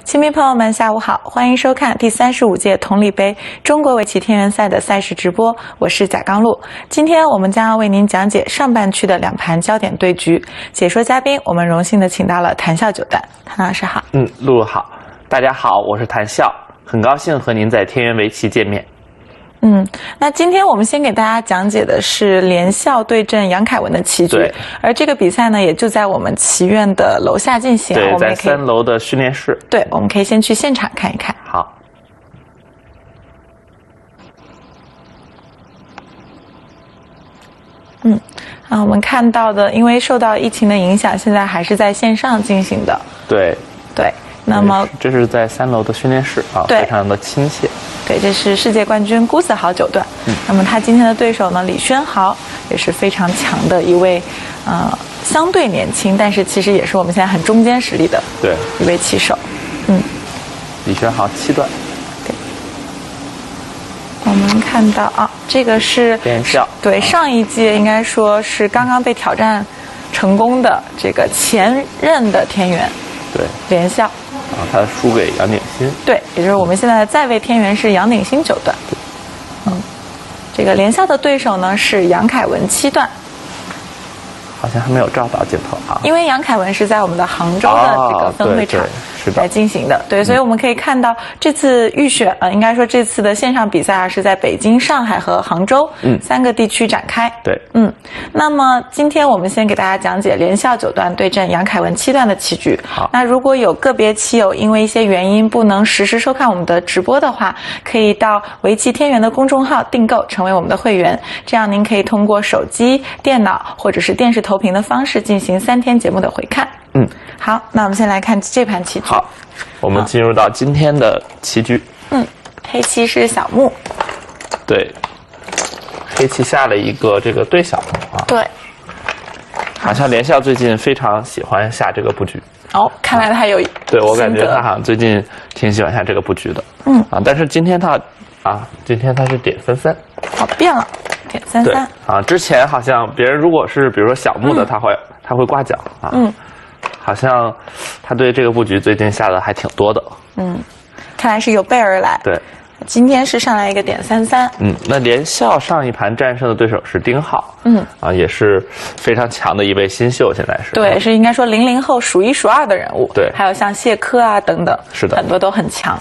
球迷朋友们，下午好，欢迎收看第35届同里杯中国围棋天元赛的赛事直播，我是贾刚璐。今天我们将要为您讲解上半区的2盘焦点对局。解说嘉宾，我们荣幸的请到了谭笑九段，谭老师好。 露露好，大家好，我是谭笑，很高兴和您在天元围棋见面。 那今天我们先给大家讲解的是连笑对阵杨凯文的棋局，而这个比赛呢，也就在我们棋院的楼下进行。 对，在3楼的训练室。 对，我们可以先去现场看一看。 好。 我们看到的，因为受到疫情的影响，现在还是在线上进行的。 对。 那么这是在3楼的训练室啊，非常的亲切。 对，这是世界冠军辜子豪九段。那么他今天的对手呢，李轩豪也是非常强的一位，相对年轻，但是其实也是我们现在很中坚实力的一位棋手。 李轩豪7段。 对。我们看到啊，这个是连笑。 对，上一届应该说是刚刚被挑战成功的这个前任的天元。 对。 连笑。 他输给杨鼎新。 对，也就是我们现在的在位天元是杨鼎新9段。这个连笑的对手呢是杨凯文7段。 好像还没有照到镜头啊。 因为杨凯文是在我们的杭州的这个分会场来进行的，对，所以我们可以看到这次预选应该说这次的线上比赛是在北京、上海和杭州3个地区展开。 对， 那么今天我们先给大家讲解连笑9段对阵杨凯文7段的棋局。 好， 那如果有个别棋友因为一些原因不能实时收看我们的直播的话，可以到围棋天元的公众号订购成为我们的会员，这样您可以通过手机、电脑或者是电视投屏的方式进行3天节目的回看。好，那我们先来看这盘棋局。 好，我们进入到今天的棋局。 黑棋是小目。 对，黑棋下了一个这个对小目啊。对。好像连笑最近非常喜欢下这个布局。 看来他有对，我感觉他好像最近挺喜欢下这个布局的。但是今天他是点33。 变了，点33。 对之前好像别人如果是比如说小目的，他会挂角啊。好像他对这个布局最近下的还挺多的。 看来是有备而来。 对， 今天是上来一个点33。 那连笑上一盘战胜的对手是丁浩。也是非常强的一位新秀，现在是。 对，是应该说00后数1数2的人物。 对， 还有像谢科啊等等， 是的， 很多都很强。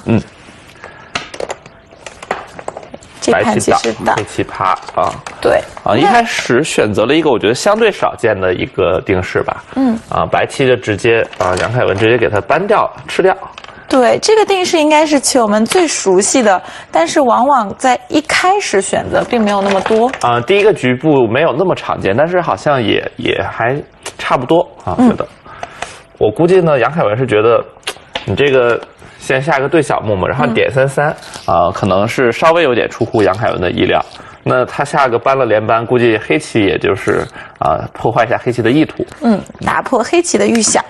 这白棋盘其实黑棋趴啊。 对一开始选择了一个我觉得相对少见的一个定式吧。白棋就直接杨凯文直接给他搬掉吃掉。对， 这个定式应该是棋友们最熟悉的，但是往往在一开始选择并没有那么多。 第一个局部没有那么常见，但是好像也还差不多觉得。我估计呢，杨凯文是觉得你这个先下个对小目嘛，然后点33可能是稍微有点出乎杨凯文的意料。那他下个搬了连搬，估计黑棋也就是破坏一下黑棋的意图。 打破黑棋的预想。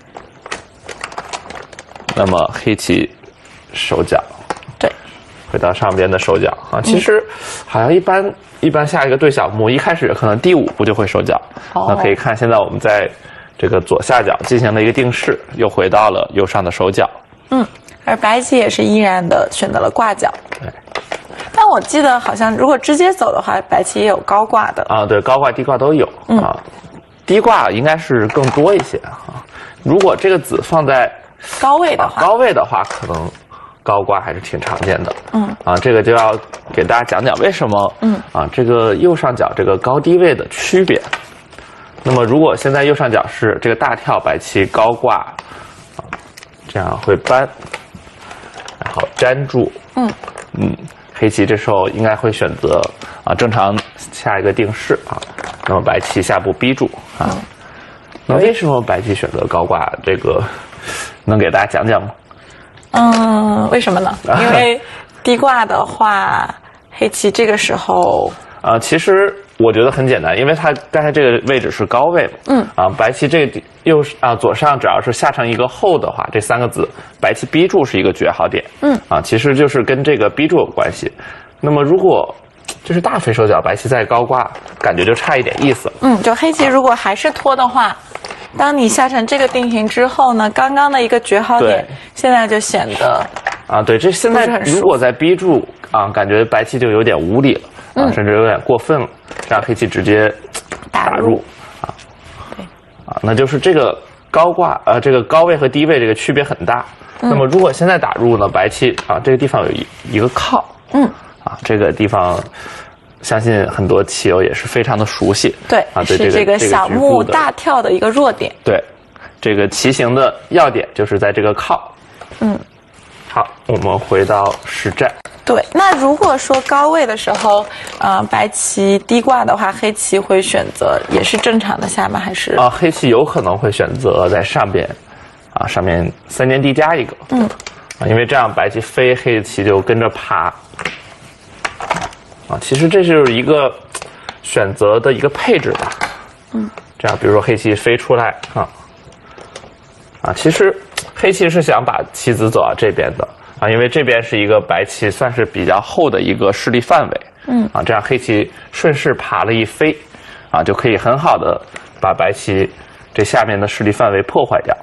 那么黑棋手脚， 对， 回到上边的手脚其实好像一般下一个对小目，一开始可能第5步就会手脚。那可以看现在我们在这个左下角进行了一个定式，又回到了右上的手脚。 而白棋也是依然的选择了挂角。 对。 但我记得好像如果直接走的话，白棋也有高挂的。 对，高挂低挂都有。低挂应该是更多一些如果这个子放在高位的话，可能高挂还是挺常见的。这个就要给大家讲讲为什么这个右上角这个高低位的区别。那么如果现在右上角是这个大跳，白棋高挂这样会搬，然后粘住。黑棋这时候应该会选择正常下一个定式那么白棋下步逼住那为什么白棋选择高挂？这个能给大家讲讲吗？ 为什么呢？因为低挂的话，黑棋这个时候其实我觉得很简单，因为它刚才这个位置是高位嘛。白棋这个左上只要是下上一个后的话，这3个子白棋逼住是一个绝好点。其实就是跟这个逼住有关系。那么如果这是大飞手脚，白棋再高挂，感觉就差一点意思了。 就黑棋如果还是拖的话， 当你下成这个定型之后呢，刚刚的一个绝好点，现在就显得对，这现在如果再逼住感觉白棋就有点无理了甚至有点过分了，让黑棋直接打入对那就是这个高挂这个高位和低位这个区别很大。那么如果现在打入呢，白棋这个地方有一个靠，这个地方相信很多棋友也是非常的熟悉。 对对是这个小目大跳的一个弱点。 对，这个棋形的要点就是在这个靠。好，我们回到实战。 对，那如果说高位的时候，白棋低挂的话，黑棋会选择也是正常的下吗？还是黑棋有可能会选择在上边，上面3间地加一个，因为这样白棋飞，黑棋就跟着爬。其实这就是一个选择的一个配置吧。这样比如说黑棋飞出来其实黑棋是想把棋子走到这边的因为这边是一个白棋算是比较厚的一个势力范围。这样黑棋顺势爬了一飞就可以很好的把白棋这下面的势力范围破坏掉。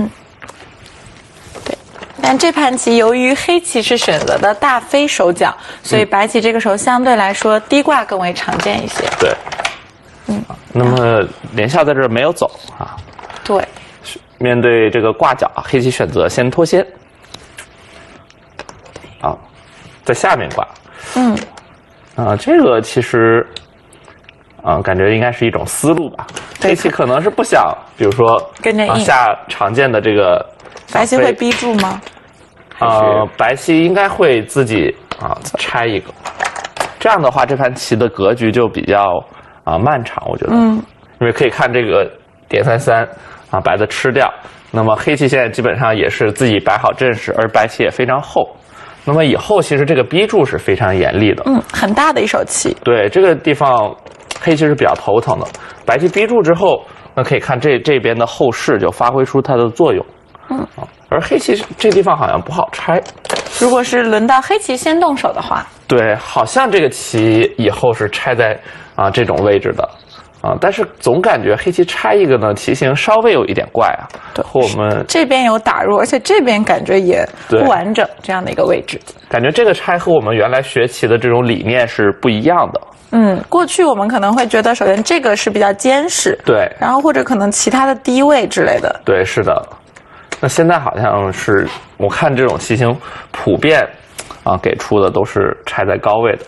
对。但这盘棋由于黑棋是选择的大飞手脚，所以白棋这个时候相对来说低挂更为常见一些。 对。那么连笑在这儿没有走对。 面对这个挂角，黑棋选择先脱先。在下面挂。这个其实感觉应该是一种思路吧。黑棋可能是不想，比如说跟着下常见的这个。 白棋会逼住吗？ 白棋应该会自己拆一个。这样的话，这盘棋的格局就比较漫长，我觉得。因为可以看这个点33白的吃掉。那么黑棋现在基本上也是自己摆好阵势，而白棋也非常厚。那么以后其实这个逼住是非常严厉的。 很大的一手棋。对， 这个地方黑棋是比较头疼的。白棋逼住之后，那可以看这边的后势就发挥出它的作用。而黑棋这地方好像不好拆。 如果是轮到黑棋先动手的话， 对，好像这个棋以后是拆在这种位置的但是总感觉黑棋拆一个呢，棋形稍微有一点怪对， 和我们这边有打入，而且这边感觉也不完整，这样的一个位置， 感觉这个拆和我们原来学棋的这种理念是不一样的。 过去我们可能会觉得，首先这个是比较坚实， 对， 然后或者可能其他的低位之类的， 对，是的。那现在好像是我看这种棋形普遍给出的都是拆在高位的。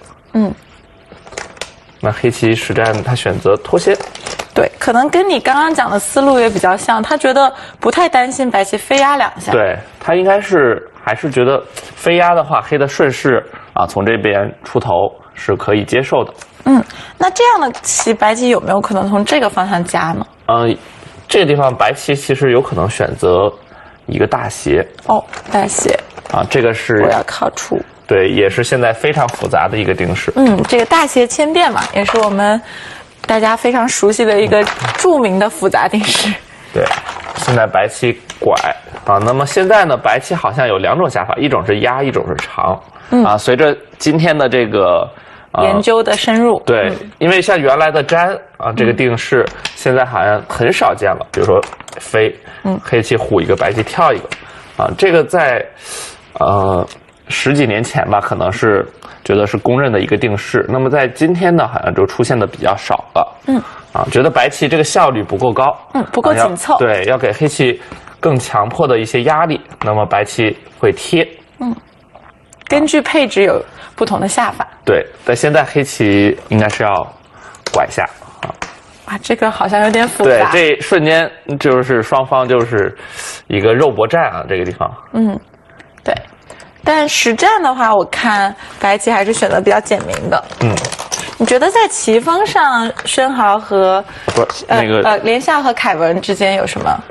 那黑棋实战他选择脱先。 对，可能跟你刚刚讲的思路也比较像，他觉得不太担心白棋飞压2下。 对，他应该是还是觉得飞压的话，黑的顺势从这边出头是可以接受的。 那这样的棋，白棋有没有可能从这个方向加呢？ 这个地方白棋其实有可能选择一个大斜。 大斜这个是我要靠出。 对，也是现在非常复杂的一个定式。 这个大斜千变嘛，也是我们大家非常熟悉的一个著名的复杂定式。 对，现在白棋拐那么现在呢，白棋好像有2种下法，一种是压，一种是长。随着今天的这个研究的深入， 对，因为像原来的粘这个定式，现在好像很少见了。比如说飞，黑棋虎一个，白棋跳一个，这个在10几年前吧，可能是觉得是公认的一个定式。那么在今天呢，好像就出现的比较少了。觉得白棋这个效率不够高， 不够紧凑。 对，要给黑棋更强迫的一些压力，那么白棋会贴。 根据配置有不同的下法。 对，但现在黑棋应该是要拐下这个好像有点复杂。对，这瞬间就是双方就是一个肉搏战这个地方。 对。但实战的话，我看白棋还是选择比较简明的。你觉得在棋风上，申豪和连笑和凯文之间有什么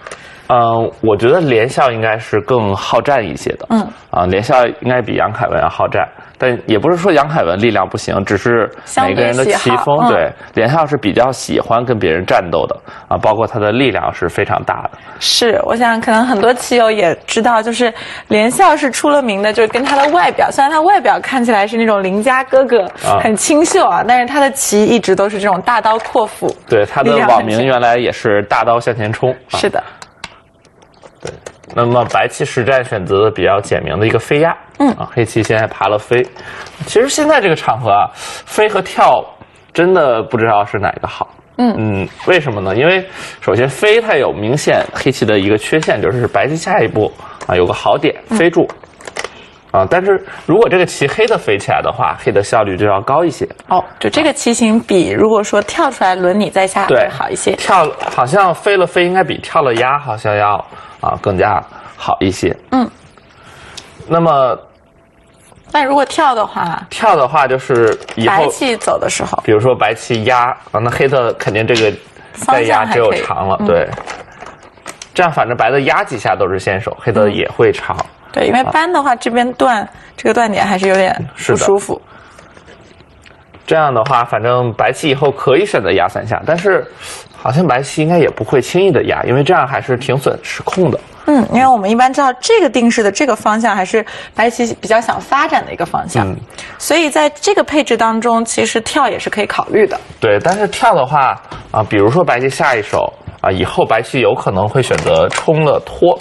我觉得连笑应该是更好战一些的。连笑应该比杨凯文要好战，但也不是说杨凯文力量不行，只是每个人的棋风。对，连笑是比较喜欢跟别人战斗的啊，包括他的力量是非常大的。 是，我想可能很多棋友也知道，就是连笑是出了名的，就是跟他的外表，虽然他外表看起来是那种邻家哥哥，很清秀啊，但是他的棋一直都是这种大刀阔斧。 对，他的网名原来也是大刀向前冲。 是的。 对，那么白棋实战选择的比较简明的一个飞压，黑棋现在爬了飞。其实现在这个场合啊，飞和跳真的不知道是哪个好。为什么呢？因为首先飞它有明显黑棋的一个缺陷，就是白棋下一步啊有个好点飞住，但是如果这个棋黑的飞起来的话，黑的效率就要高一些。 就这个棋型比如果说跳出来轮你再下会好一些。 跳好像飞了飞应该比跳了压好像要更加好一些。那么， 但如果跳的话就是以后白棋走的时候， 比如说白棋压那黑的肯定这个再压只有长了，对。这样反正白的压几下都是先手，黑的也会长。 对，因为扳的话这边这个断点还是有点不舒服。 这样的话，反正白棋以后可以选择压3下，但是好像白棋应该也不会轻易的压，因为这样还是挺损失控的。 因为我们一般知道这个定式的这个方向还是白棋比较想发展的一个方向，所以在这个配置当中，其实跳也是可以考虑的。 对，但是跳的话比如说白棋下一手以后白棋有可能会选择冲了拖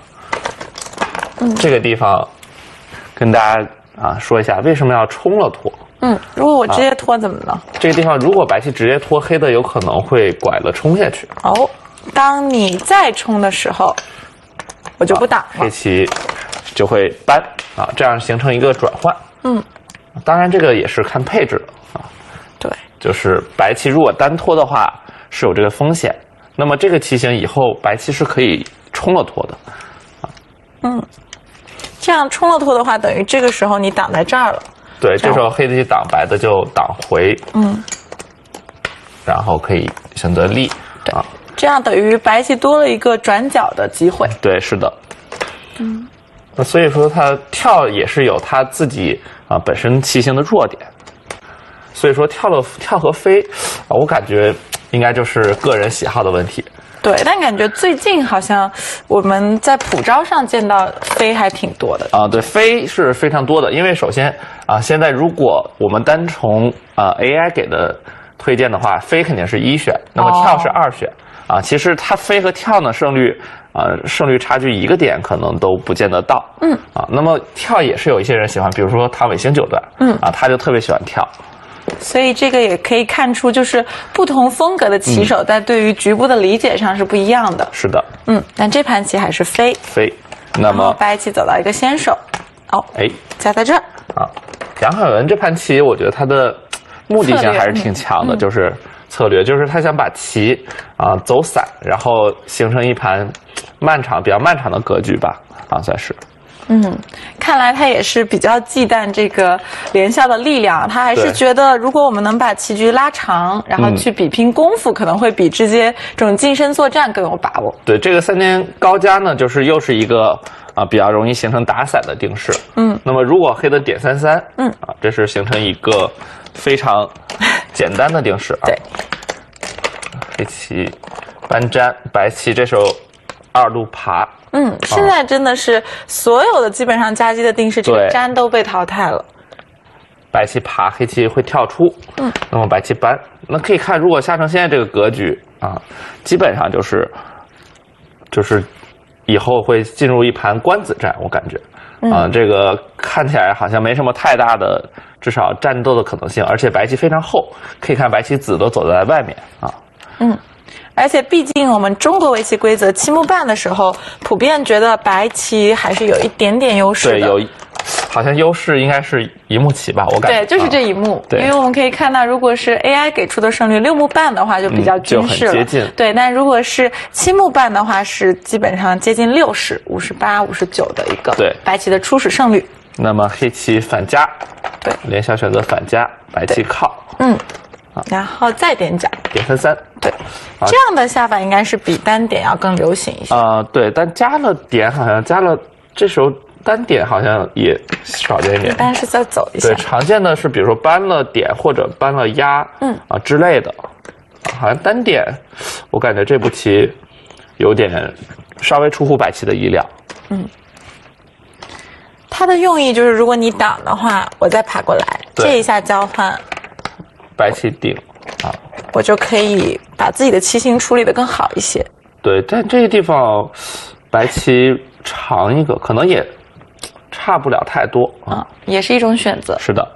这个地方跟大家说一下为什么要冲了拖。 如果我直接拖怎么了？ 这个地方如果白棋直接拖，黑的有可能会拐了冲下去。 当你再冲的时候，我就不挡了， 黑棋就会扳这样形成一个转换。当然这个也是看配置的对， 就是白棋如果单拖的话是有这个风险，那么这个棋形以后白棋是可以冲了拖的。 这样冲了拖的话，等于这个时候你挡在这儿了。 对，这时候黑的棋挡，白的就挡回。然后可以选择立。 这样等于白棋多了一个转角的机会。 对，是的。那所以说它跳也是有它自己本身棋形的弱点，所以说跳和飞我感觉应该就是个人喜好的问题。 对，但感觉最近好像我们在普招上见到飞还挺多的对，飞是非常多的，因为首先现在如果我们单从AI 给的推荐的话，飞肯定是1选，那么跳是2选其实它飞和跳呢胜率差距1个点可能都不见得到。那么跳也是有一些人喜欢，比如说唐伟星九段他就特别喜欢跳。 所以这个也可以看出，就是不同风格的棋手在对于局部的理解上是不一样的。 是的。 但这盘棋还是飞。 那么白棋走到一个先手。加在这儿。 杨凯文这盘棋，我觉得他的目的性还是挺强的，就是策略，就是他想把棋走散，然后形成一盘比较漫长的格局吧，算是。 看来他也是比较忌惮这个连笑的力量，他还是觉得如果我们能把棋局拉长，然后去比拼功夫，可能会比直接这种近身作战更有把握。 对，这个3年高加呢，就是又是一个比较容易形成打散的定式。那么如果黑的点33，这是形成一个非常简单的定式。 对， 黑棋搬粘，白棋这手2路爬。 现在真的是所有的基本上夹击的定式，这个粘都被淘汰了。 白棋爬，黑棋会跳出。那么白棋搬，那可以看，如果下成现在这个格局基本上就是以后会进入一盘官子战，我感觉。这个看起来好像没什么太大的，至少战斗的可能性，而且白棋非常厚，可以看白棋子都走在外面而且毕竟我们中国围棋规则7目半的时候，普遍觉得白棋还是有一点点优势的。 对，好像优势应该是1目棋吧，我感觉。 对，就是这1目。因为我们可以看到，如果是 AI 给出的胜率6目半的话，就比较均势了。 就很接近。 对，但如果是7目半的话，是基本上接近60、58、59的一个白棋的初始胜率。 那么黑棋反夹， 对， 连笑选择反夹，白棋靠。 然后再点角， 点分3。 对，这样的下法应该是比单点要更流行一些。 对，但加了点好像加了，这时候单点好像也少见一点。 一般是再走一下。 对，常见的是比如说搬了点或者搬了压，之类的。好像单点，我感觉这步棋有点稍微出乎白棋的意料。 它的用意就是，如果你挡的话，我再爬过来，这一下交换， 白棋顶我就可以把自己的棋形处理得更好一些。 对，但这个地方白棋长一个，可能也差不了太多也是一种选择。 是的。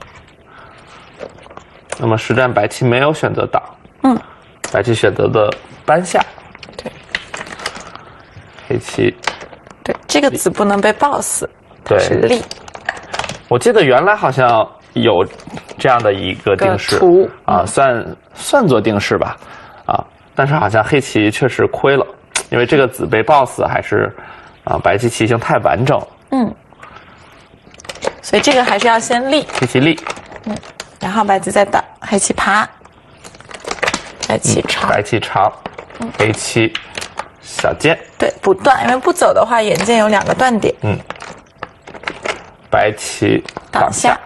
那么实战白棋没有选择挡，白棋选择的搬下。 对， 黑棋， 对，这个子不能被抱死。 对， 是立。 我记得原来好像有这样的一个定式算作定式吧，但是好像黑棋确实亏了，因为这个子被抱死还是白棋棋形太完整。 所以这个还是要先立。 黑棋立， 然后白棋再挡，黑棋爬，白棋长， 白棋长，黑棋小尖。 对，不断，因为不走的话，眼见有2个断点。 白棋挡下。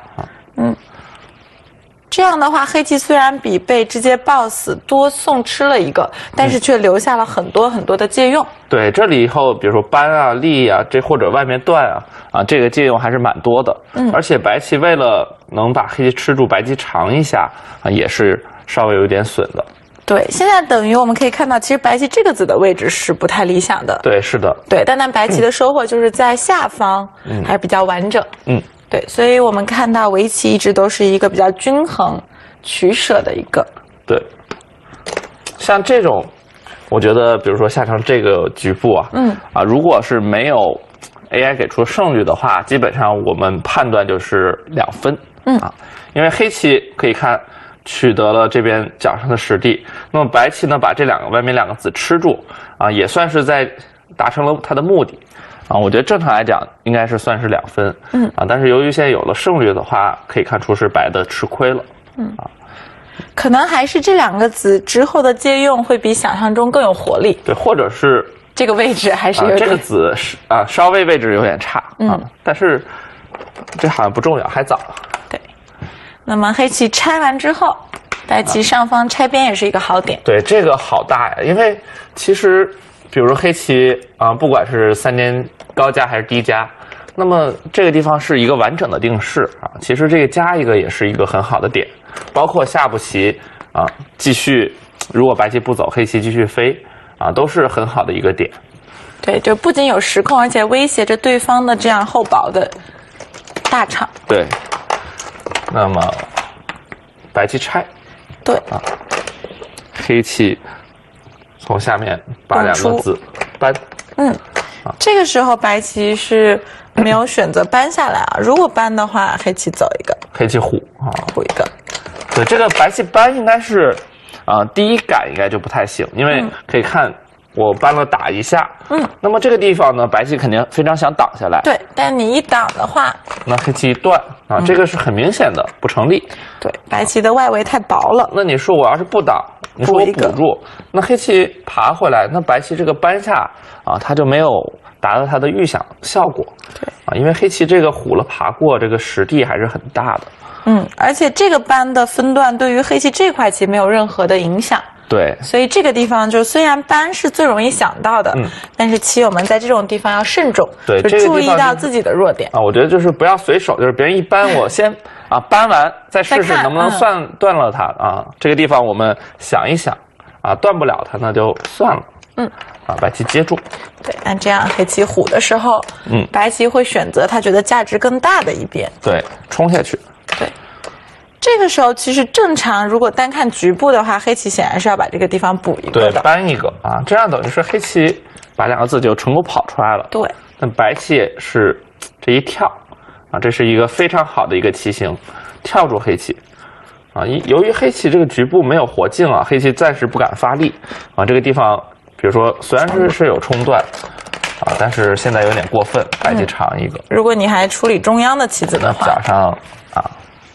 这样的话，黑棋虽然比被直接抱死多送吃了一个，但是却留下了很多很多的借用。 对，这里以后比如说搬啊、立啊，这或者外面断这个借用还是蛮多的。而且白棋为了能把黑棋吃住，白棋长一下也是稍微有点损的。 对，现在等于我们可以看到，其实白棋这个子的位置是不太理想的。 对，是的。 对，但白棋的收获就是在下方还是比较完整。对，所以我们看到围棋一直都是一个比较均衡、取舍的一个。 对，像这种，我觉得，比如说下成这个局部如果是没有 AI 给出胜率的话，基本上我们判断就是2分。因为黑棋可以看取得了这边角上的实地，那么白棋呢把这外面2个子吃住也算是在达成了它的目的。我觉得正常来讲应该是算是2分。但是由于现在有了胜率的话，可以看出是白的吃亏了。 可能还是这2个子之后的借用会比想象中更有活力。 对，或者是这个位置还是有点这个子是稍微位置有点差但是这好像不重要，还早。 对，那么黑棋拆完之后，白棋上方拆边也是一个好点。 对，这个好大呀，因为其实比如说黑棋不管是3间高加还是低加，那么这个地方是一个完整的定式其实这个加一个也是一个很好的点，包括下步棋继续，如果白棋不走，黑棋继续飞都是很好的一个点。 对，就不仅有时控，而且威胁着对方的这样厚薄的大场。 对，那么白棋拆， 对黑棋从下面把2个子搬。 这个时候白棋是没有选择搬下来如果搬的话，黑棋走一个， 黑棋虎虎一个。 对，这个白棋搬应该是第一感应该就不太行，因为可以看我搬了打一下，那么这个地方呢，白棋肯定非常想挡下来。 对，但你一挡的话， 那黑棋一断这个是很明显的不成立。 对，白棋的外围太薄了。 那你说我要是不挡，你说我补住，那黑棋爬回来，那白棋这个搬下它就没有达到它的预想效果。 对因为黑棋这个虎了爬过，这个实地还是很大的。 而且这个搬的分段对于黑棋这块棋没有任何的影响。 对， 所以这个地方就虽然搬是最容易想到的，但是棋友们在这种地方要慎重， 对， 就注意到自己的弱点我觉得就是不要随手，就是别人一搬，我先搬完再试试能不能算断了它这个地方我们想一想断不了它那就算了。白棋接住。 对，那这样黑棋虎的时候，白棋会选择他觉得价值更大的一边， 对，冲下去。 对。这个时候其实正常，如果单看局部的话，黑棋显然是要把这个地方补一个的。 对，搬一个这样等于是黑棋把2个子就成功跑出来了。 对。 但白棋也是这一跳这是一个非常好的一个棋形，跳住黑棋由于黑棋这个局部没有活境黑棋暂时不敢发力这个地方，比如说虽然是有冲断但是现在有点过分，白棋长一个。 如果你还处理中央的棋子的话， 角上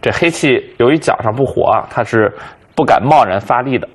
这黑棋由于角上不活啊，它是不敢贸然发力的。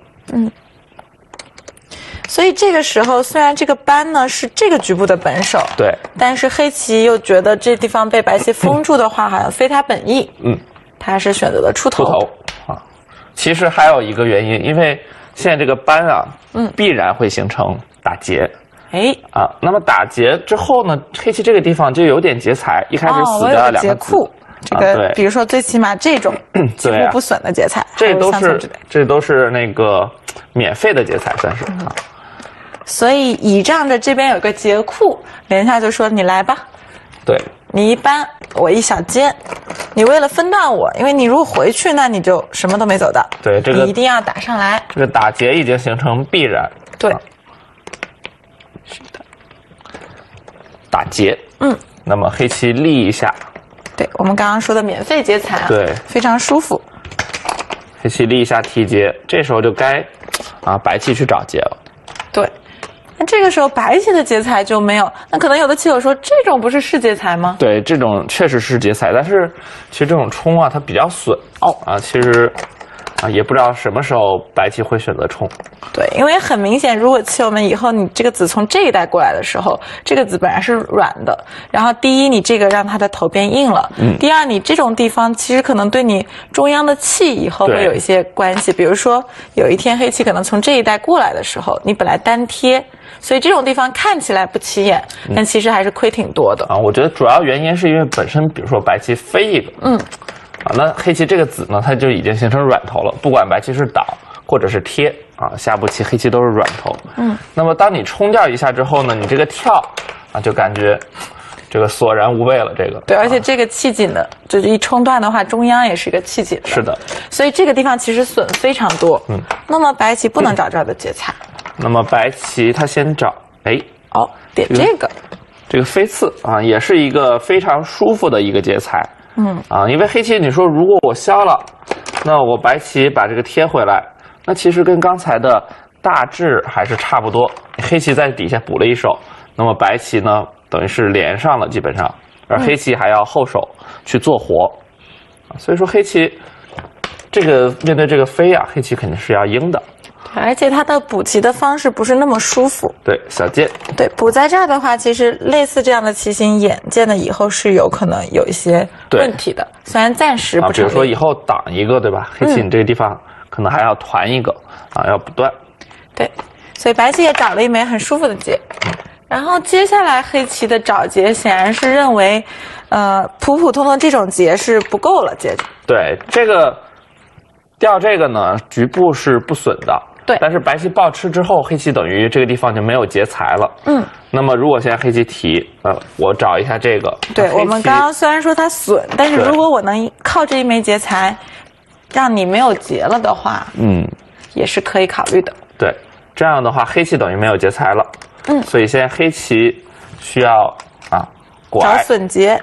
所以这个时候，虽然这个班呢是这个局部的本手， 对， 但是黑棋又觉得这地方被白棋封住的话，好像非他本意。他是选择了出头。 啊，其实还有一个原因，因为现在这个班啊，必然会形成打劫。那么打劫之后呢，黑棋这个地方就有点劫财，一开始死掉了2个劫库。这个，比如说最起码这种几乎不损的劫财， 这都是那个免费的劫财，算是啊。 所以倚仗着这边有个劫库，连下就说你来吧。 对， 你一搬，我一小尖，你为了分断我，因为你如果回去，那你就什么都没走到。 对，这个你一定要打上来。 这个打劫已经形成必然。 对， 是的，打劫。那么黑棋立一下。 对，我们刚刚说的免费劫财， 对， 非常舒服。 黑棋立一下提劫，这时候就该白棋去找劫了。 对。那这个时候白棋的劫财就没有，那可能有的棋友说这种不是劫财吗？ 对，这种确实是劫财，但是其实这种冲啊它比较损其实也不知道什么时候白棋会选择冲。 对，因为很明显，如果棋友们以后你这个子从这一带过来的时候，这个子本来是软的，然后第一你这个让它的头变硬了，第二你这种地方其实可能对你中央的气以后会有一些关系，比如说有一天黑棋可能从这一带过来的时候，你本来单贴。所以这种地方看起来不起眼，但其实还是亏挺多的我觉得主要原因是因为本身，比如说白棋飞一个，那黑棋这个子呢，它就已经形成软头了。不管白棋是倒或者是贴下步棋黑棋都是软头。那么当你冲掉一下之后呢，你这个跳就感觉这个索然无味了。这个对，而且这个气紧的，就是一冲断的话，中央也是一个气紧的。 是的， 所以这个地方其实损非常多。那么白棋不能找这儿的劫财。 那么白棋他先找， 点这个飞刺也是一个非常舒服的一个劫财。因为黑棋你说如果我消了，那我白棋把这个贴回来，那其实跟刚才的大致还是差不多。黑棋在底下补了一手，那么白棋呢等于是连上了基本上，而黑棋还要后手去做活。所以说黑棋这个面对这个飞黑棋肯定是要赢的。 而且它的补棋的方式不是那么舒服。 对，小尖。 对，补在这儿的话，其实类似这样的棋形，眼见的以后是有可能有一些问题的。虽然暂时不成立。 比如说以后挡一个，对吧？黑棋你这个地方可能还要团一个要不断。 对，所以白棋也找了一枚很舒服的劫。然后接下来黑棋的找劫显然是认为，普普通通这种劫是不够了，劫。 对，这个掉这个呢，局部是不损的。 对， 但是白棋暴吃之后，黑棋等于这个地方就没有劫财了。那么如果现在黑棋提，我找一下这个。 对，我们刚刚虽然说它损，但是如果我能靠这一枚劫财，让你没有劫了的话，也是可以考虑的。 对，这样的话黑棋等于没有劫财了。所以现在黑棋需要拐找损劫，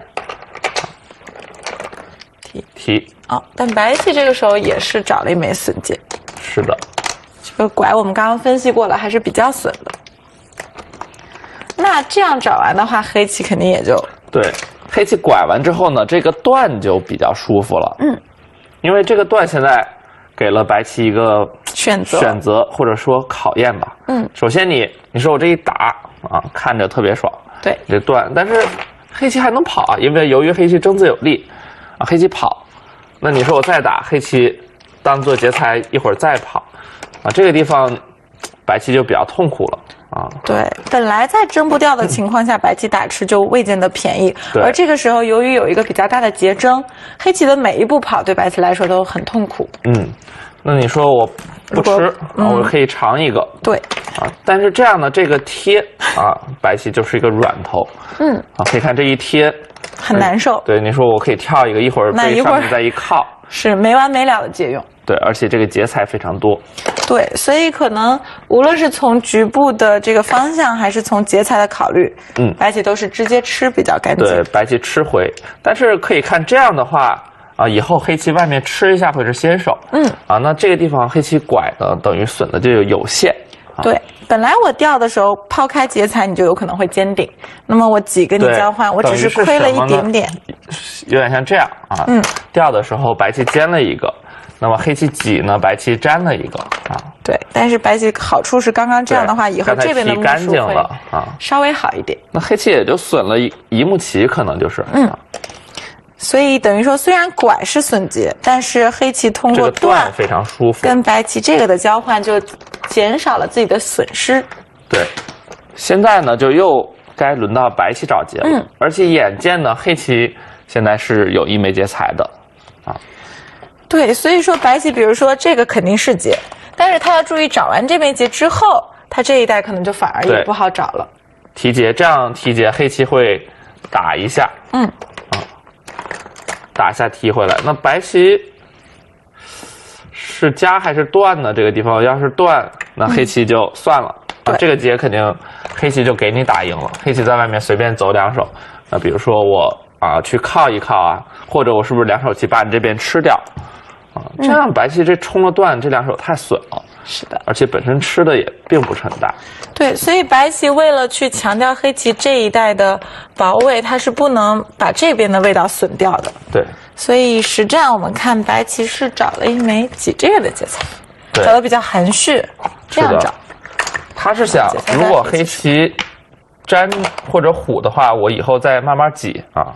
提。 但白棋这个时候也是找了一枚损劫。 是的。 这个拐我们刚刚分析过了，还是比较损的。那这样找完的话，黑棋肯定也就对。黑棋拐完之后呢，这个段就比较舒服了。因为这个段现在给了白棋一个选择或者说考验吧。首先你说我这一打看着特别爽。 对， 这段，但是黑棋还能跑因为由于黑棋争自有力黑棋跑，那你说我再打黑棋当做劫财，一会儿再跑。这个地方白棋就比较痛苦了对，本来在争不掉的情况下，白棋打吃就未见得便宜。而这个时候，由于有一个比较大的劫争，黑棋的每一步跑对白棋来说都很痛苦。 那你说我不吃我可以尝一个。 对但是这样呢，这个贴白棋就是一个软头。可以看这一贴很难受。 对，你说我可以跳一个，一会儿被上面再一靠， 是没完没了的借用。 对，而且这个劫财非常多。 对，所以可能无论是从局部的这个方向，还是从劫财的考虑，白棋都是直接吃比较干净。 对，白棋吃回，但是可以看这样的话以后黑棋外面吃一下会是先手。那这个地方黑棋拐呢，等于损的就有限。 对，本来我掉的时候抛开劫财，你就有可能会尖顶。那么我几跟你交换，我只是亏了一点点。 有点像这样啊。掉的时候白棋尖了一个，那么黑棋挤呢，白棋粘了一个啊。 对，但是白棋好处是刚刚这样的话，以后这边的目数干净了啊， 稍微好一点。 那黑棋也就损了一目棋，可能就是。 所以等于说，虽然拐是损劫，但是黑棋通过断非常舒服， 跟白棋这个的交换就减少了自己的损失。 对，现在呢就又该轮到白棋找劫了，而且眼见呢黑棋现在是有一枚劫财的啊。 对，所以说白棋比如说这个肯定是劫，但是他要注意找完这枚劫之后，他这一带可能就反而也不好找了。 提劫，这样提劫黑棋会打一下，打一下提回来。那白棋是加还是断呢？这个地方要是断，那黑棋就算了。这个劫肯定黑棋就给你打赢了。黑棋在外面随便走两手，那比如说我去靠一靠啊，或者我是不是两手棋把你这边吃掉啊？这样白棋这冲了断，这两手太损了。 是的， 而且本身吃的也并不是很大。 对，所以白棋为了去强调黑棋这一带的保卫，它是不能把这边的味道损掉的。 对， 所以实战我们看白棋是找了一枚挤这个的劫财，找的比较含蓄，这样找。 他是想，如果黑棋粘或者虎的话，我以后再慢慢挤啊。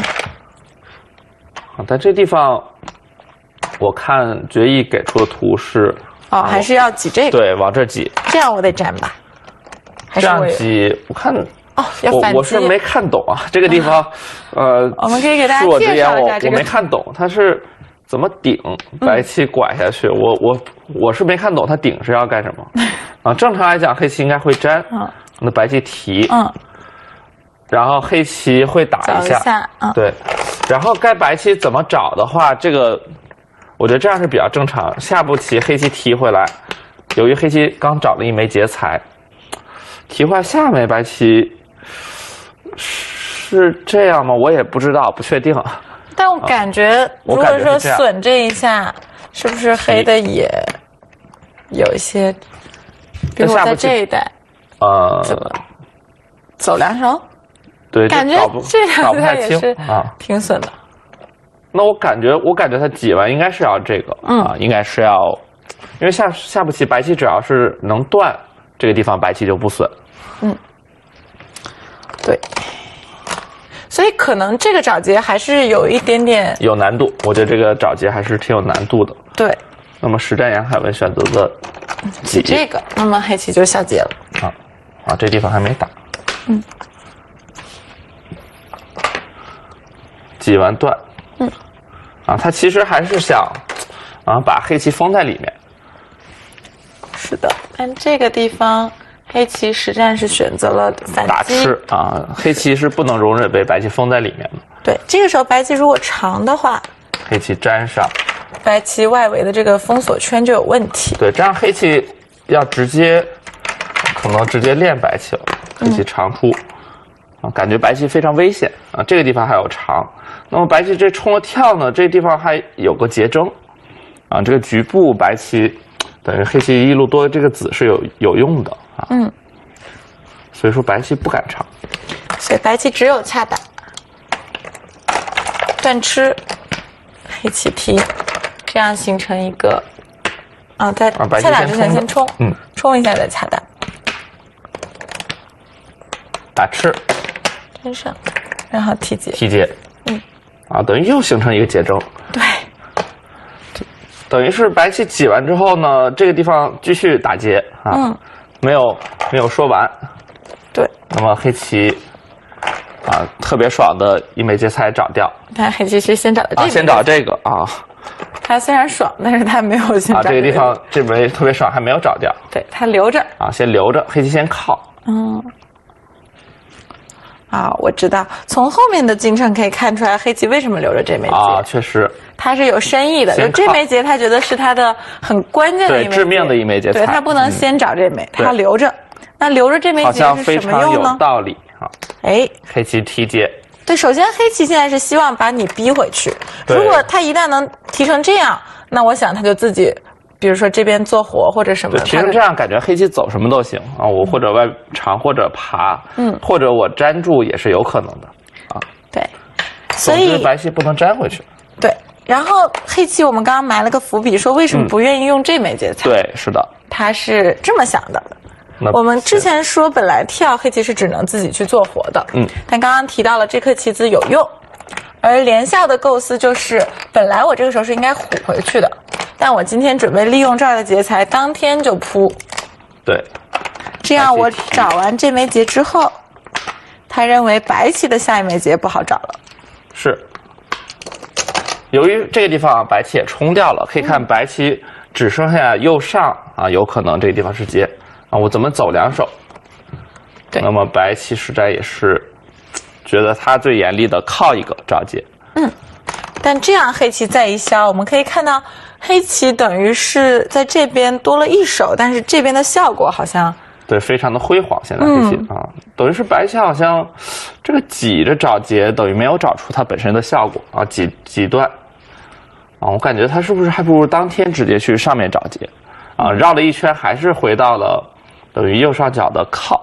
但这地方我看决议给出的图是。 还是要挤这个。 对，往这挤。 这样我得粘吧？还是这样挤，我看要反击。 我是没看懂啊，这个地方， 我们可以给大家介绍一下这个。 我没看懂，它是怎么顶白棋拐下去？我是没看懂，它顶是要干什么？正常来讲，黑棋应该会粘，那白棋提，然后黑棋会打一下，对，然后该白棋怎么找的话，这个。我觉得这样是比较正常。下步棋黑棋提回来，由于黑棋刚找了一枚劫财，提回来下枚白棋是这样吗？我也不知道，不确定。 但我感觉，如果说损这一下，是不是黑的也有一些？比如我在这一带，怎么走两手？ 对， 感觉这两带也是挺损的。 那我感觉他挤完应该是要这个应该是要，因为下步棋白棋只要是能断这个地方，白棋就不损。 对，所以可能这个找劫还是有一点点有难度。我觉得这个找劫还是挺有难度的。 对。 那么实战杨凯文选择的挤这个，那么黑棋就下劫了。 这地方还没打。挤完断。他其实还是想，把黑棋封在里面。 是的，但这个地方黑棋实战是选择了反击。 打吃黑棋是不能容忍被白棋封在里面的。 对，这个时候白棋如果长的话， 黑棋粘上， 白棋外围的这个封锁圈就有问题。 对，这样黑棋要可能直接练白棋了。黑棋长出，感觉白棋非常危险这个地方还有长。那么白棋这冲了跳呢，这地方还有个劫争这个局部白棋等于黑棋一路多的这个子是有用的所以说白棋不敢长， 所以白棋只有恰打断吃，黑棋提，这样形成一个在恰打之前先冲，冲一下再恰打， 打吃， 粘上，然后提劫， 等于又形成一个劫争。 对， 等于是白棋挤完之后呢，这个地方继续打劫没有说完。 对， 那么黑棋特别爽的一枚劫财找掉。 但黑棋是先找的这个， 先找这个他虽然爽，但是他没有先找这个地方这枚特别爽还没有找掉。 对，他留着先留着，黑棋先靠。 我知道，从后面的进程可以看出来，黑棋为什么留着这枚劫确实， 他是有深意的。就这枚劫，他觉得是他的很关键的一枚致命的一枚劫财。 对，他不能先找这枚，他要留着。那留着这枚劫是什么用呢？ 好像非常有道理黑棋提劫。 对，首先黑棋现在是希望把你逼回去。如果他一旦能提成这样，那我想他就自己，比如说这边做活或者什么。 提成这样，感觉黑棋走什么都行我或者外长或者爬，或者我粘住也是有可能的对， 所以白棋不能粘回去。 对，然后黑棋我们刚刚埋了个伏笔，说为什么不愿意用这枚劫材？ 对，是的， 他是这么想的。我们之前说本来跳黑棋是只能自己去做活的，但刚刚提到了这颗棋子有用，而连下的构思就是本来我这个时候是应该虎回去的，但我今天准备利用这儿的劫材当天就扑。 对， 这样我找完这枚劫之后，他认为白棋的下一枚劫不好找了。 是，由于这个地方白棋也冲掉了，可以看白棋只剩下右上啊，有可能这个地方是劫啊，我怎么走两手？对，那么白棋实战也是觉得他最严厉的靠一个找劫。 但这样黑棋再一消，我们可以看到黑棋等于是在这边多了一手，但是这边的效果好像对非常的辉煌。现在黑棋啊，等于是白棋好像这个挤着找劫，等于没有找出它本身的效果啊，挤断啊，我感觉他是不是还不如当天直接去上面找劫啊，绕了一圈还是回到了等于右上角的靠。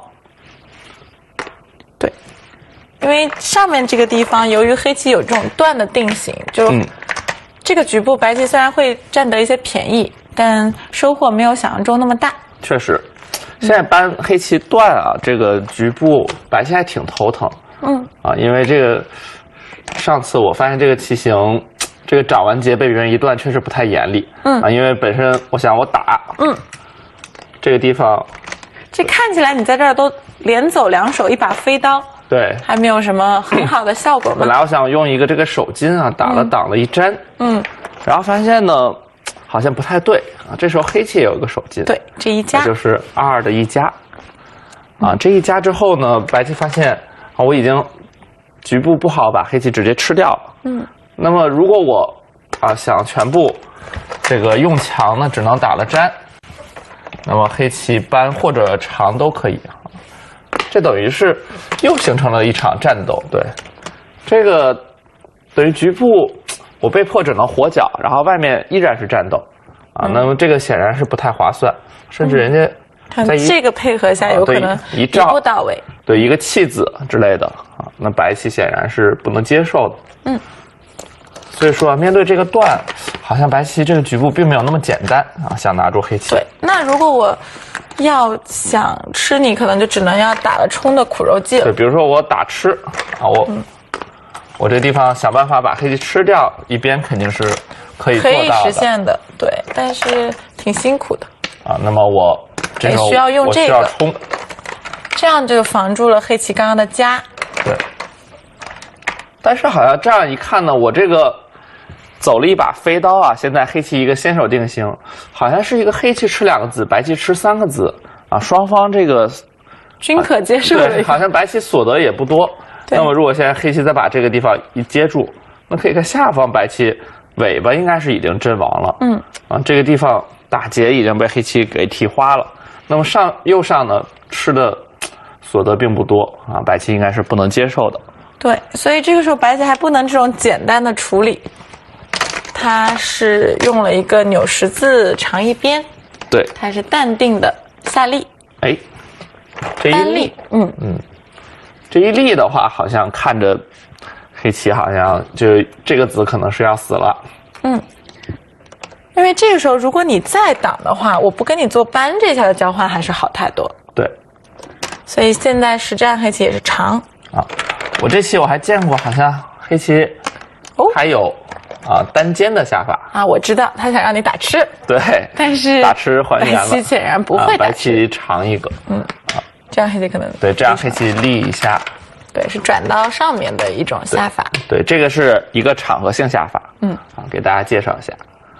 对，因为上面这个地方由于黑棋有这种断的定型，就这个局部白棋虽然会占得一些便宜，但收获没有想象中那么大。 确实，现在搬黑棋断啊，这个局部白棋还挺头疼。因为这个上次我发现这个棋形，这个找完劫被别人一断确实不太严厉。因为本身我想我打，这个地方， 这看起来你在这儿都连走两手一把飞刀。 对， 还没有什么很好的效果吗？ 本来我想用一个这个手筋啊，打了挡了一粘，然后发现呢，好像不太对啊。这时候黑棋也有一个手筋， 对，这一夹就是2的一夹，啊，这一夹之后呢，白棋发现啊，我已经局部不好，把黑棋直接吃掉了。那么如果我啊想全部这个用强呢，只能打了粘，那么黑棋搬或者长都可以。这等于是又形成了一场战斗，对，这个等于局部我被迫只能活角，然后外面依然是战斗，啊，那么这个显然是不太划算，甚至人家在这个配合下有可能一步到位， 对，一个弃子之类的啊，那白棋显然是不能接受的，所以说面对这个断，好像白棋这个局部并没有那么简单啊，想拿住黑棋。 对，那如果我要想吃你，可能就只能要打了冲的苦肉计了。 对，比如说我打吃啊，我这地方想办法把黑棋吃掉，一边肯定是可以做到的， 可以实现的，对，但是挺辛苦的啊。那么我这时候需要用这个冲， 这样就防住了黑棋刚刚的夹。 对，但是好像这样一看呢，我这个走了一把飞刀啊，现在黑棋一个先手定型，好像是一个黑棋吃2个子，白棋吃3个子啊，双方这个均可接受的， 好像白棋所得也不多。那么如果现在黑棋再把这个地方一接住，那可以看下方白棋尾巴应该是已经阵亡了。这个地方打劫已经被黑棋给踢花了。那么右上呢吃的所得并不多啊，白棋应该是不能接受的。 对，所以这个时候白棋还不能这种简单的处理，他是用了一个扭十字长一边， 对， 他是淡定的下力。 哎，这一力，这一力的话，好像看着黑棋好像就这个子可能是要死了。 因为这个时候如果你再挡的话，我不跟你做搬这下的交换还是好太多。 对， 所以现在实战黑棋也是长啊。我这棋我还见过，好像黑棋还有单尖的下法啊。我知道他想让你打吃，对，但是打吃还原了， 白棋显然不会打吃， 白棋长一个， 这样黑棋可能对，这样黑棋立一下， 对，是转到上面的一种下法。 对，这个是一个场合性下法，给大家介绍一下。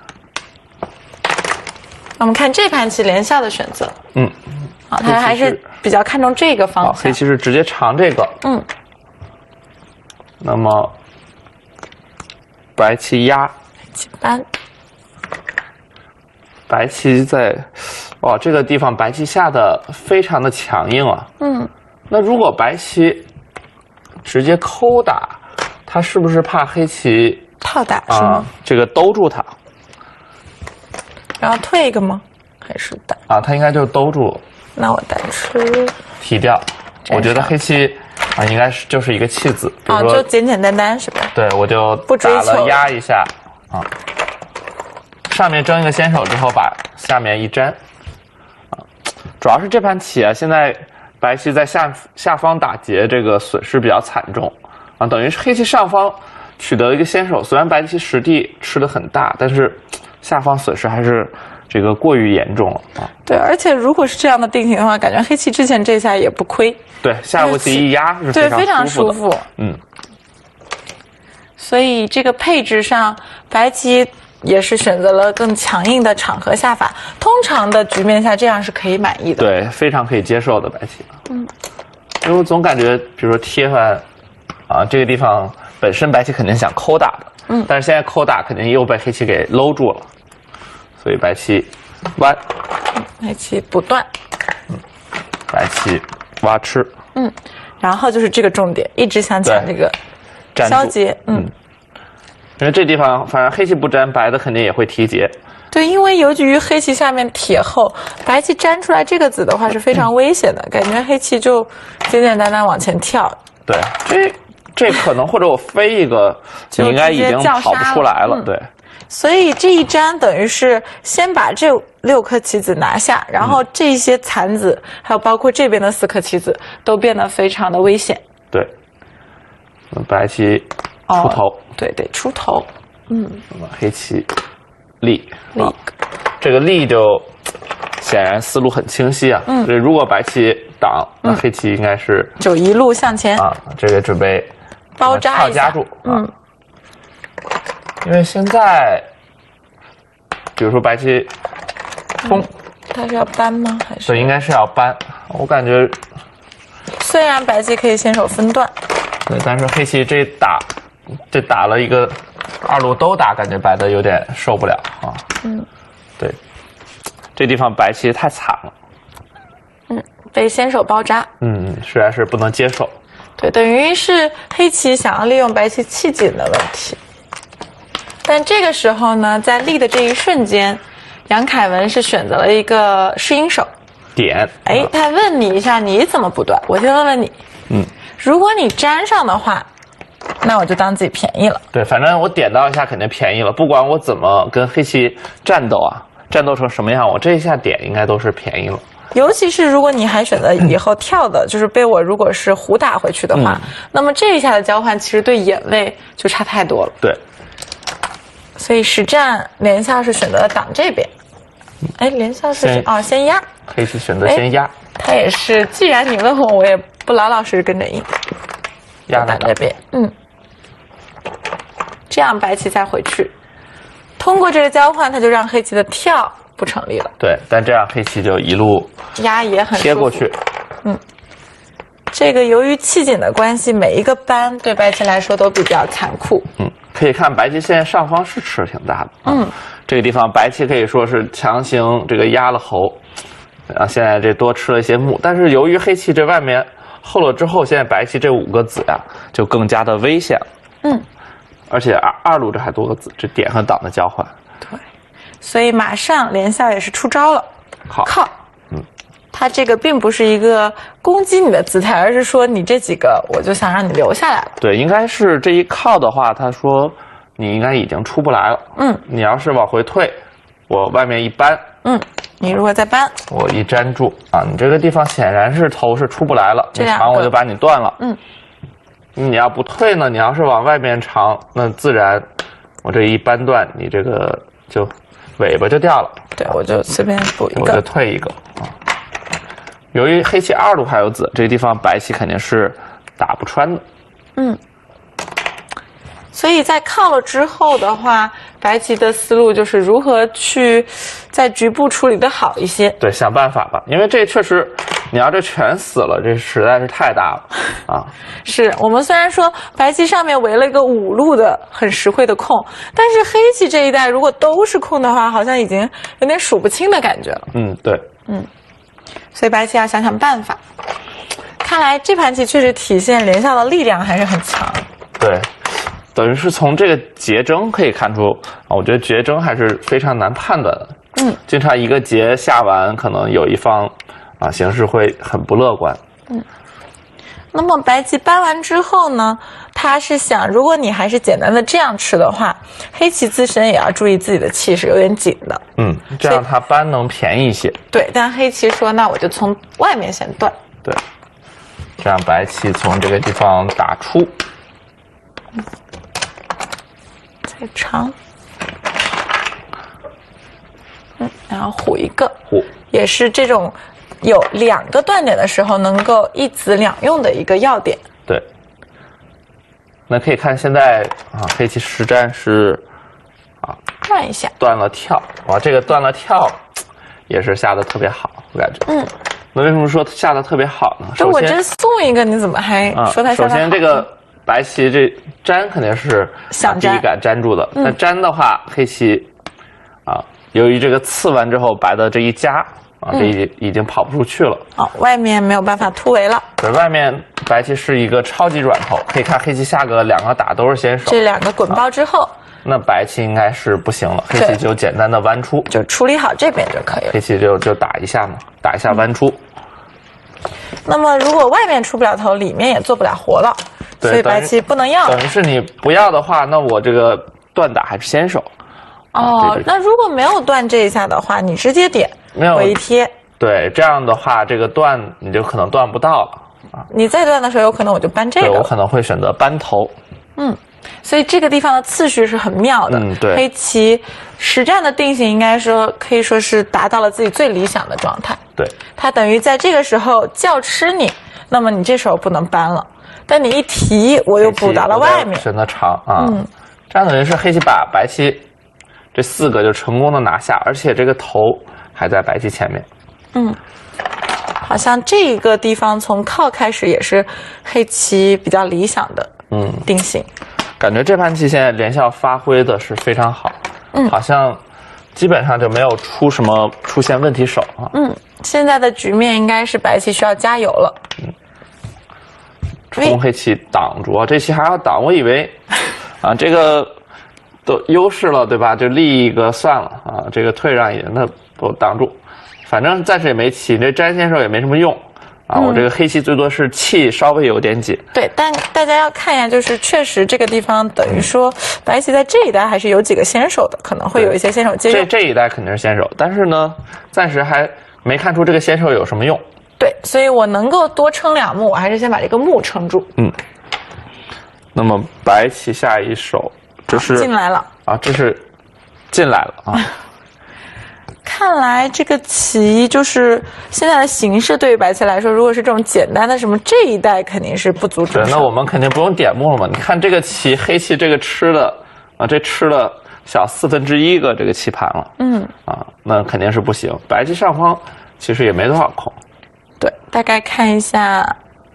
我们看这盘棋连下的选择，他还是比较看重这个方向。 黑棋是直接长这个，那么白棋压， 黑棋搬， 白棋在，这个地方白棋下的非常的强硬啊。那如果白棋直接抠打，他是不是怕黑棋套打是吗？ 这个兜住他， 然后退一个吗？还是打？ 他应该就兜住。 那我单吃提掉。我觉得黑棋啊，应该是就是一个弃子，比如说就简简单单是吧？ 对，我就打了压一下啊，上面争一个先手之后，把下面一粘啊，主要是这盘棋啊，现在白棋在下方打劫，这个损失比较惨重啊，等于是黑棋上方取得一个先手，虽然白棋实地吃的很大，但是下方损失还是这个过于严重了啊。 对，而且如果是这样的定型的话，感觉黑棋之前这下也不亏。 对，下步棋一压是非常舒服的。 嗯， 所以这个配置上，白棋也是选择了更强硬的场合下法。通常的局面下，这样是可以满意的。 对，非常可以接受的白棋。嗯，因为我总感觉，比如说贴翻啊，这个地方本身白棋肯定想抠打的，但是现在抠打肯定又被黑棋给搂住了，所以白棋弯， 白棋不断， 白棋挖吃， 然后就是这个重点，一直想抢这个消劫， 因为这地方反正黑棋不粘，白的肯定也会提劫。 对，因为由于黑棋下面铁厚，白棋粘出来这个子的话是非常危险的，感觉黑棋就简简单单往前跳。 对，这可能或者我飞一个，你应该已经跑不出来了。对， 所以这一粘等于是先把这6颗棋子拿下，然后这些残子，还有包括这边的4颗棋子，都变得非常的危险。 对，白棋出头， 对，得出头。 那么黑棋立，这个立就显然思路很清晰啊。如果白棋挡，那黑棋应该是就一路向前啊，这个准备包扎一下， 夹住啊。因为现在，比如说白棋攻， 它是要搬吗？还是？ 对，应该是要搬。我感觉， 虽然白棋可以先手分段， 对，但是黑棋这打了一个2路都打，感觉白的有点受不了啊。对，这地方白棋太惨了。 被先手包扎。 实在是不能接受。 对，等于是黑棋想要利用白棋弃紧的问题。但这个时候呢，在立的这一瞬间，杨凯文是选择了一个试阴手点。 他问你一下你怎么补断，我先问问你。如果你粘上的话，那我就当自己便宜了。 对，反正我点到一下肯定便宜了，不管我怎么跟黑棋战斗啊，战斗成什么样，我这一下点应该都是便宜了。 尤其是如果你还选择以后跳的，就是被我如果是胡打回去的话，那么这一下的交换其实对眼位就差太多了。 对， 所以实战连笑是选择了挡这边。连笑是先压， 黑棋选择先压。 他也是，既然你问我，我也不老老实实跟着应， 压挡这边。这样白棋再回去，通过这个交换，他就让黑棋的跳不成立了。 对，但这样黑棋就一路压也很贴过去。 这个由于弃紧的关系，每一个扳对白棋来说都比较残酷。 可以看白棋现在上方是吃的挺大的。这个地方白棋可以说是强行这个压了侯，现在这多吃了一些目，但是由于黑棋这外面厚了之后，现在白棋这5个子呀就更加的危险了。而且二路这还多个子，这点和挡的交换。 对，所以马上连笑也是出招了，靠。他这个并不是一个攻击你的姿态，而是说你这几个我就想让你留下来了。 对，应该是这一靠的话，他说你应该已经出不来了。你要是往回退，我外面一扳。 你如果再扳， 我一粘住啊，你这个地方显然是头是出不来了， 这长我就把你断了。你要不退呢，你要是往外面长，那自然我这一扳断，你这个就尾巴就掉了。 对，我就随便补一个， 我就退一个啊。由于黑棋2路还有子，这个地方白棋肯定是打不穿的。 所以在靠了之后的话，白棋的思路就是如何去在局部处理的好一些。 对，想办法吧，因为这确实，你要这全死了，这实在是太大了啊！ 是我们虽然说白棋上面围了一个5路的很实惠的空，但是黑棋这一带如果都是空的话，好像已经有点数不清的感觉了。 对， 所以白棋要想想办法。看来这盘棋确实体现连笑的力量还是很强。 对。等于是从这个劫争可以看出我觉得劫争还是非常难判断的。经常一个劫下完，可能有一方形势会很不乐观。 那么白棋搬完之后呢，他是想，如果你还是简单的这样吃的话，黑棋自身也要注意自己的气是有点紧的。 这样他搬能便宜一些。 对，但黑棋说，那我就从外面先断。 对，这样白棋从这个地方打出， 再长。然后虎一个，也是这种有2个断点的时候能够一子两用的一个要点。 对，那可以看现在黑棋实战是断一下， 断了跳。哇，这个断了跳也是下的特别好，我感觉。那为什么说下的特别好呢？ 就我真送一个，你怎么还说他下的好？ 首先这个白棋这粘肯定是想第一杆粘住的，那粘的话，黑棋由于这个刺完之后，白的这一夹这已经跑不出去了。 外面没有办法突围了。 对，外面白棋是一个超级软头，可以看黑棋下个2个打都是先手。 这2个滚包之后， 那白棋应该是不行了，黑棋就简单的弯出， 就处理好这边就可以了。 黑棋就打一下嘛，打一下弯出。 那么如果外面出不了头，里面也做不了活了，所以白棋不能要。 等于是你不要的话，那我这个断打还是先手。 那如果没有断这一下的话，你直接点围贴。 对，这样的话，这个断你就可能断不到了你再断的时候，有可能我就搬这个。 对，我可能会选择搬头。 所以这个地方的次序是很妙的。 对， 黑棋实战的定型应该说可以说是达到了自己最理想的状态。 对， 它等于在这个时候叫吃你，那么你这时候不能搬了，但你一提，我又补到了外面， 选择长这样等于是黑棋把白棋这4个就成功的拿下，而且这个头还在白棋前面。 好像这一个地方从靠开始也是黑棋比较理想的定型。 感觉这盘棋现在连笑发挥的是非常好，好像基本上就没有出现问题手现在的局面应该是白棋需要加油了。 冲黑棋挡住这棋还要挡，我以为这个都优势了对吧？就立一个算了这个退让也那都挡住，反正暂时也没棋，这粘先手也没什么用我这个黑棋最多是气稍微有点紧。 对，但大家要看一下，就是确实这个地方等于说白棋在这一带还是有几个先手的，可能会有一些先手接用。 这一带肯定是先手，但是呢，暂时还没看出这个先手有什么用。 对，所以我能够多撑2目，我还是先把这个目撑住。 那么白棋下一手，这是进来了这是进来了看来这个棋就是现在的形势对于白棋来说，如果是这种简单的什么这一带肯定是不足之。 那我们肯定不用点目了嘛？你看这个棋，黑棋这个吃的这吃了小1/4个这个棋盘了。那肯定是不行。白棋上方其实也没多少空。 对，大概看一下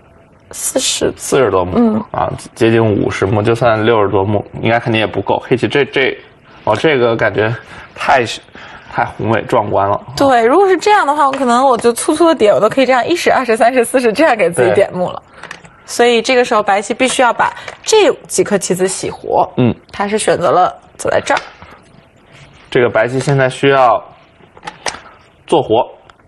40 多目接近50目，就算60多目，应该肯定也不够。黑棋这个感觉太宏伟壮观了。 对，如果是这样的话，我就粗粗的点，我都可以这样10、20、30、40这样给自己点目了。所以这个时候白棋必须要把这几颗棋子洗活。他是选择了走在这儿。 这个白棋现在需要做活。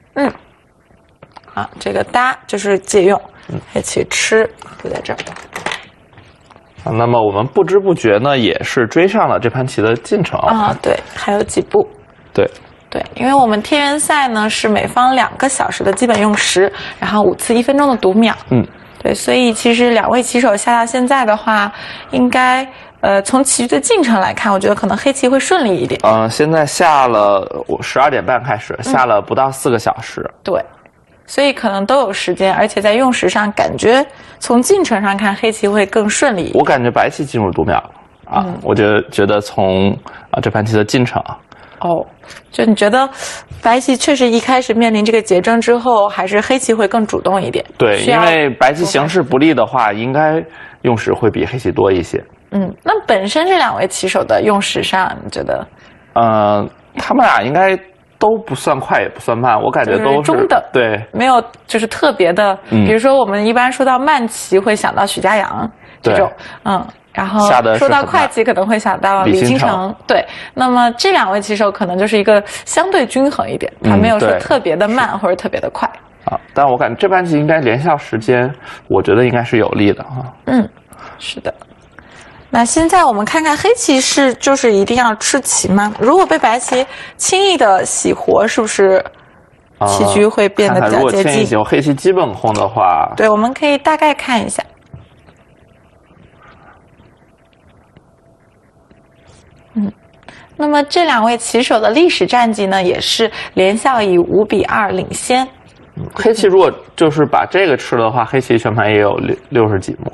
这个搭就是借用，黑棋吃就在这儿。 那么我们不知不觉呢，也是追上了这盘棋的进程对，还有几步。对，因为我们天元赛呢是每方2个小时的基本用时，然后5次1分钟的读秒。对，所以其实2位棋手下到现在的话，应该从棋局的进程来看，我觉得可能黑棋会顺利一点。 现在下了12点半开始，下了不到4个小时。 对，所以可能都有时间，而且在用时上感觉从进程上看，黑棋会更顺利。 我感觉白棋进入读秒我觉得从这盘棋的进程就你觉得白棋确实一开始面临这个劫争之后，还是黑棋会更主动一点？ 对，因为白棋形势不利的话，应该用时会比黑棋多一些。 那本身这2位棋手的用时上，你觉得？ 他们俩应该都不算快也不算慢，我感觉都是中等。 对， 没有就是特别的，比如说我们一般说到慢棋会想到许家阳这种，然后说到快棋可能会想到李金城。对，那么这2位棋手可能就是一个相对均衡一点，他没有说特别的慢或者特别的快。 啊，但我感觉这盘棋应该连下时间，我觉得应该是有利的啊。 是的。那现在我们看看黑棋就是一定要吃棋吗？如果被白棋轻易的洗活，是不是棋局会变得比较接近？ 如果轻易洗活，黑棋基本空的话， 对，我们可以大概看一下。那么这两位棋手的历史战绩呢，也是连笑以5比2领先。 黑棋如果就是把这个吃了的话，黑棋全盘也有60几目。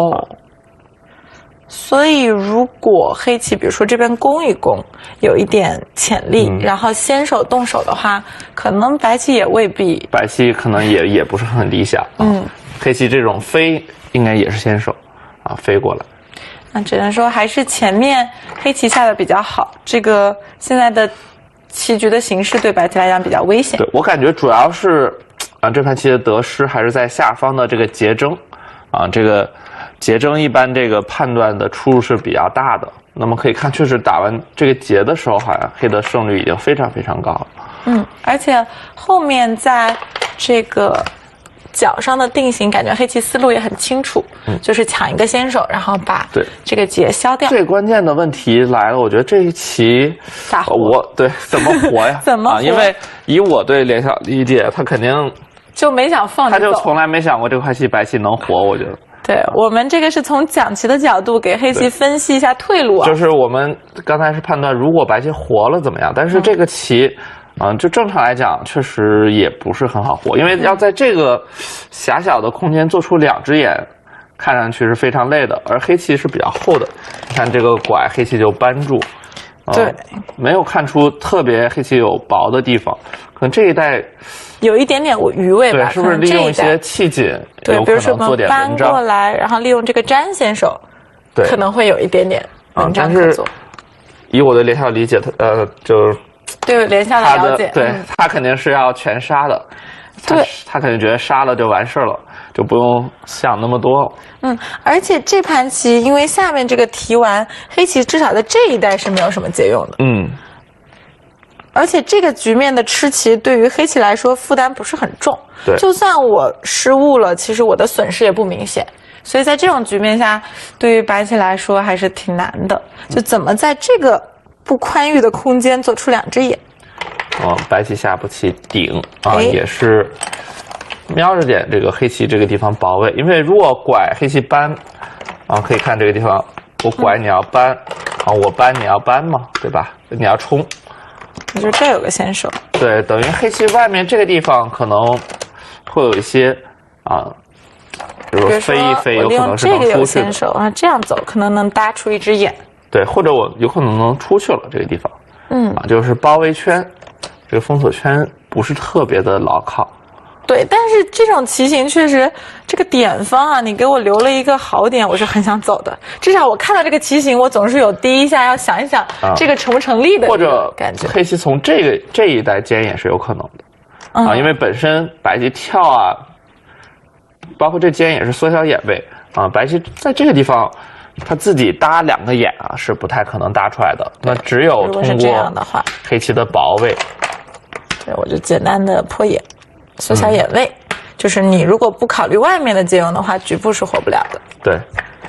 所以如果黑棋比如说这边攻一攻，有一点潜力，然后先手动手的话，可能白棋也未必。 白棋可能也不是很理想。黑棋这种飞应该也是先手啊，飞过来。 那只能说还是前面黑棋下的比较好，这个现在的棋局的形势对白棋来讲比较危险。 对，我感觉主要是这盘棋的得失还是在下方的这个节争啊，这个节争一般这个判断的出入是比较大的。那么可以看，确实打完这个节的时候，好像黑的胜率已经非常非常高了。 而且后面在这个角上的定型，感觉黑棋思路也很清楚，就是抢一个先手，然后把这个劫消掉。 最关键的问题来了，我觉得这一棋咋活？ 怎么活呀？ 怎么活？ 因为以我对连笑理解，他肯定就没想放他就从来没想过这块棋白棋能活，我觉得。 对，我们这个是从讲棋的角度给黑棋分析一下退路啊。 就是我们刚才是判断如果白棋活了怎么样，但是这个棋就正常来讲，确实也不是很好活，因为要在这个狭小的空间做出2只眼，看上去是非常累的。而黑棋是比较厚的，你看这个拐，黑棋就扳住， 对， 没有看出特别黑棋有薄的地方，可能这一代有一点点余味吧。 对，是不是利用一些气紧， 对， 有可能做点搬过来，然后利用这个粘先手， 对， 可能会有一点点文章可做。 以我对连笑理解，就对连笑的了解， 对他肯定是要全杀的，他肯定觉得杀了就完事了，就不用想那么多。 而且这盘棋因为下面这个提完，黑棋至少在这一代是没有什么借用的。而且这个局面的吃棋对于黑棋来说负担不是很重， 对， 就算我失误了，其实我的损失也不明显。所以在这种局面下，对于白棋来说还是挺难的，就怎么在这个不宽裕的空间做出2只眼。 白棋下步棋顶也是瞄着点这个黑棋这个地方保卫，因为如果拐黑棋扳可以看这个地方，我拐你要扳我扳你要扳嘛，对吧？你要冲， 你就这有个先手， 对，等于黑棋外面这个地方可能会有一些比如飞一飞，有可能是能出去的。 这个有先手这样走可能能搭出1只眼。 对，或者我有可能能出去了这个地方。就是包围圈，这个封锁圈不是特别的牢靠。 对，但是这种棋形确实，这个点方你给我留了一个好点，我是很想走的。至少我看到这个棋形，我总是有第一下要想一想这个成不成立的， 或者感觉。 黑棋从这一带尖也是有可能的因为本身白棋跳包括这尖也是缩小眼位白棋在这个地方他自己搭2个眼是不太可能搭出来的，那只有通过黑棋的薄位。 对，我就简单的破眼，缩小眼位，就是你如果不考虑外面的借用的话，局部是活不了的。 对。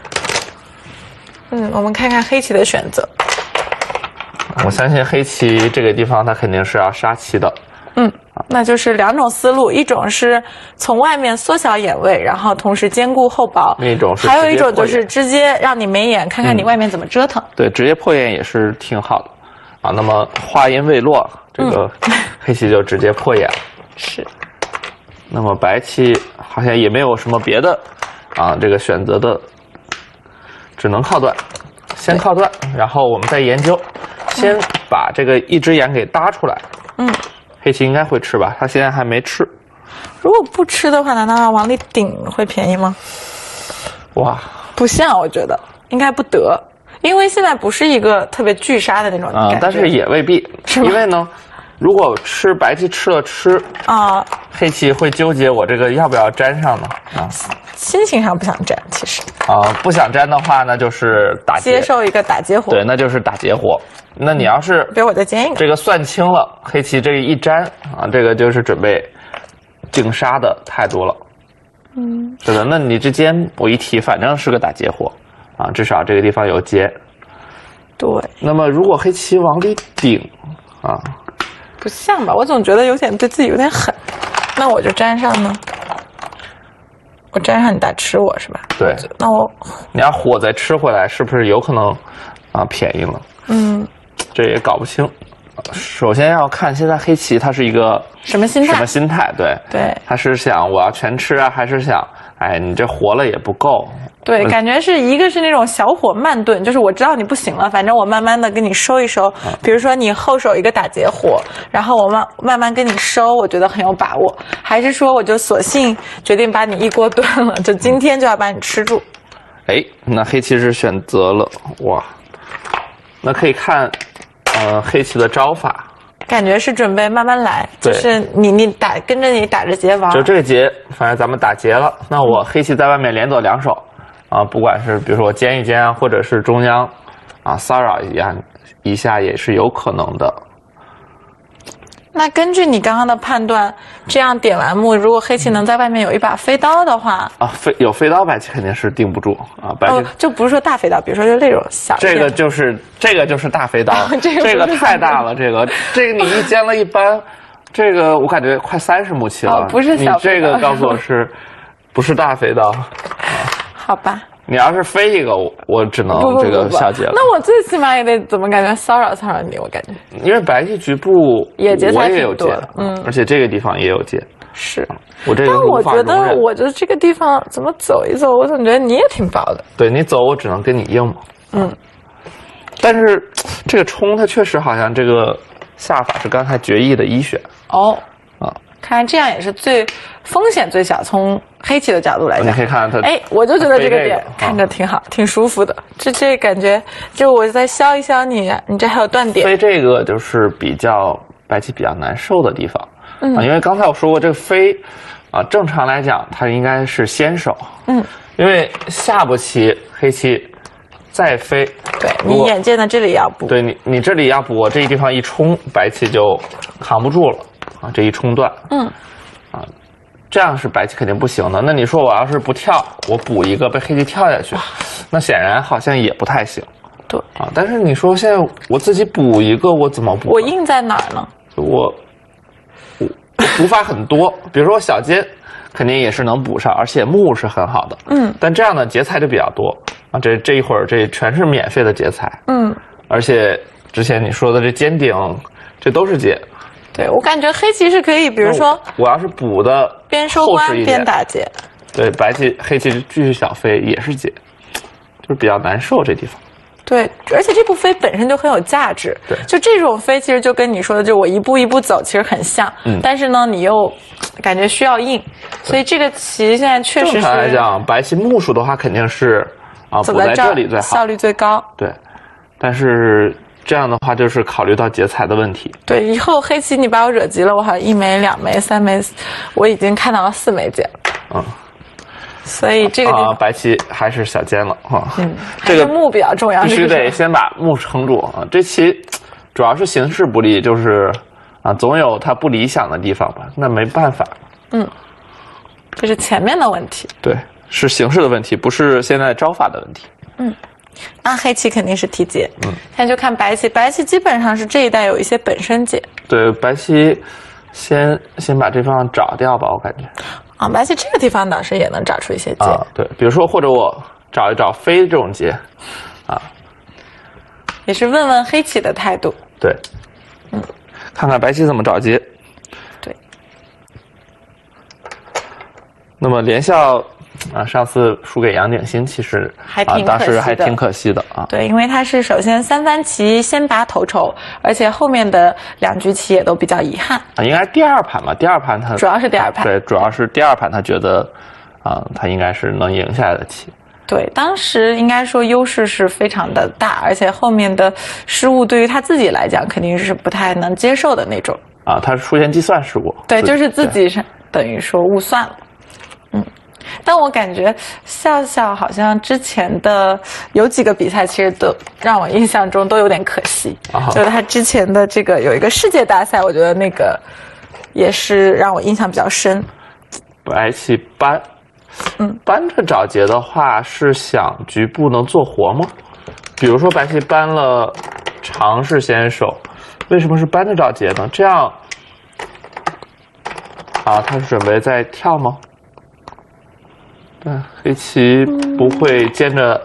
我们看看黑棋的选择。 我相信黑棋这个地方他肯定是要杀棋的。 那就是2种思路，一种是从外面缩小眼位，然后同时兼顾厚薄； 另一种是还有一种就是直接让你没眼，看看你外面怎么折腾。 对，直接破眼也是挺好的那么话音未落，这个黑棋就直接破眼了。 是。 那么白棋好像也没有什么别的这个选择的，只能靠断，先靠断，然后我们再研究，先把这个1只眼给搭出来。黑棋应该会吃吧？他现在还没吃。 如果不吃的话，难道往里顶会便宜吗？ 哇， 不像，我觉得应该不得，因为现在不是一个特别巨杀的那种感觉。 但是也未必，因为呢，如果白棋吃了黑棋会纠结我这个要不要粘上呢？ 心情上不想粘，其实不想粘的话，那就是打劫， 接受一个打劫活。 对，那就是打劫活。那你要是比如我再煎一个， 这个算清了，黑棋这一粘这个就是准备净杀的太多了。是的，那你这尖我一提，反正是个打劫活啊，至少这个地方有劫。 对。 那么如果黑棋往里顶啊， 不像吧？我总觉得有点对自己有点狠。那我就粘上呢？我粘上你打吃我是吧？ 对。 那你要火再吃回来，是不是有可能啊便宜了？这也搞不清。首先要看现在黑棋它是一个什么心态？对，他是想我要全吃啊，还是想哎你这活了也不够？ 对，感觉是一个是那种小火慢炖，就是我知道你不行了，反正我慢慢的给你收一收。比如说你后手一个打劫活，然后我慢慢跟你收，我觉得很有把握。还是说我就索性决定把你一锅炖了，就今天就要把你吃住。 哎，那黑棋是选择了哇，那可以看黑棋的招法。 感觉是准备慢慢来，就是你跟着你打着劫玩。 就这个劫，反正咱们打劫了，那我黑棋在外面连走2手啊，不管是比如说我尖一尖啊，或者是中央啊骚扰一下也是有可能的。 那根据你刚刚的判断，这样点完目，如果黑棋能在外面有一把飞刀的话， 有飞刀白棋肯定是定不住啊。白棋就不是说大飞刀，比如说就那种小。 这个就是大飞刀，这个太大了，这个你一尖了一般，这个我感觉快30目棋了。 不是小飞刀。 你这个告诉我不是大飞刀？ 好吧。 你要是飞一个，我只能这个小劫了。 那我最起码也得怎么感觉骚扰你？我感觉， 因为白棋局部也劫我也有劫，而且这个地方也有劫。 是， 我这个但我觉得这个地方怎么走一走，我总觉得你也挺薄的。 对你走，我只能跟你硬嘛。但是这个冲它确实好像这个下法是刚才决议的一选。看来这样也是风险最小，从黑棋的角度来讲， 你可以看它。 我就觉得这个点看着挺好，挺舒服的。这感觉就我再削一削你这还有断点。 飞这个就是白棋比较难受的地方。因为刚才我说过这个飞啊，正常来讲它应该是先手。因为下步棋黑棋再飞， 对你眼见的这里要补， 对你这里要补，我这一地方一冲，白棋就扛不住了啊，这一冲断。这样是白棋肯定不行的。那你说我要是不跳，我补一个被黑棋跳下去，那显然好像也不太行。 对啊，但是你说现在我自己补一个，我怎么补？ 我硬在哪儿呢？ 我补法很多，比如说我小尖肯定也是能补上，而且目是很好的。但这样的劫材就比较多啊。这一会儿这全是免费的劫材。而且之前你说的这尖顶，这都是劫。 对，我感觉黑棋是可以，比如说我要是补的边收官边打劫， 对，黑棋继续小飞也是劫，就是比较难受这地方。 对，而且这步飞本身就很有价值。 对， 就这种飞其实就跟你说的，就我一步一步走，其实很像。但是呢，你又感觉需要硬，所以这个棋现在确实是。 正常来讲，白棋目数的话肯定是补在这里最好， 效率最高。 对，但是。这样的话就是考虑到劫材的问题。 对，以后黑棋你把我惹急了，我好像1枚、2枚、3枚，我已经看到了4枚劫了。所以这个白棋还是小尖了这个目比较重要， 必须得先把目撑住啊。这棋主要是形势不利，就是总有它不理想的地方吧，那没办法。 这是前面的问题。 对，是形势的问题，不是现在招法的问题。 那黑棋肯定是提劫。现在就看白棋，白棋基本上是这一代有一些本身劫。对， 白棋先把这方找掉吧，我感觉。 白棋这个地方倒是也能找出一些劫。 对，比如说或者我找一找飞这种劫， 也是问问黑棋的态度。 对，看看白棋怎么找劫。 对。 那么连笑。上次输给杨鼎新，其实当时还挺可惜的啊。 对，因为他是首先3番棋先拔头筹，而且后面的2局棋也都比较遗憾。 应该是第2盘吧？第2盘他主要是第2盘。 对，主要是第2盘他觉得他应该是能赢下来的棋。 对，当时应该说优势是非常的大，而且后面的失误对于他自己来讲肯定是不太能接受的那种。 他是出现计算失误。 对，就是自己是等于说误算了。但我感觉笑笑好像之前的有几个比赛，其实都让我印象中都有点可惜。就是他之前的这个有一个世界大赛，我觉得那个也是让我印象比较深。 白棋搬，搬着找劫的话是想局部能做活吗？比如说白棋搬了长士先手，为什么是搬着找劫呢？这样啊，他是准备再跳吗？对，黑棋不会兼着。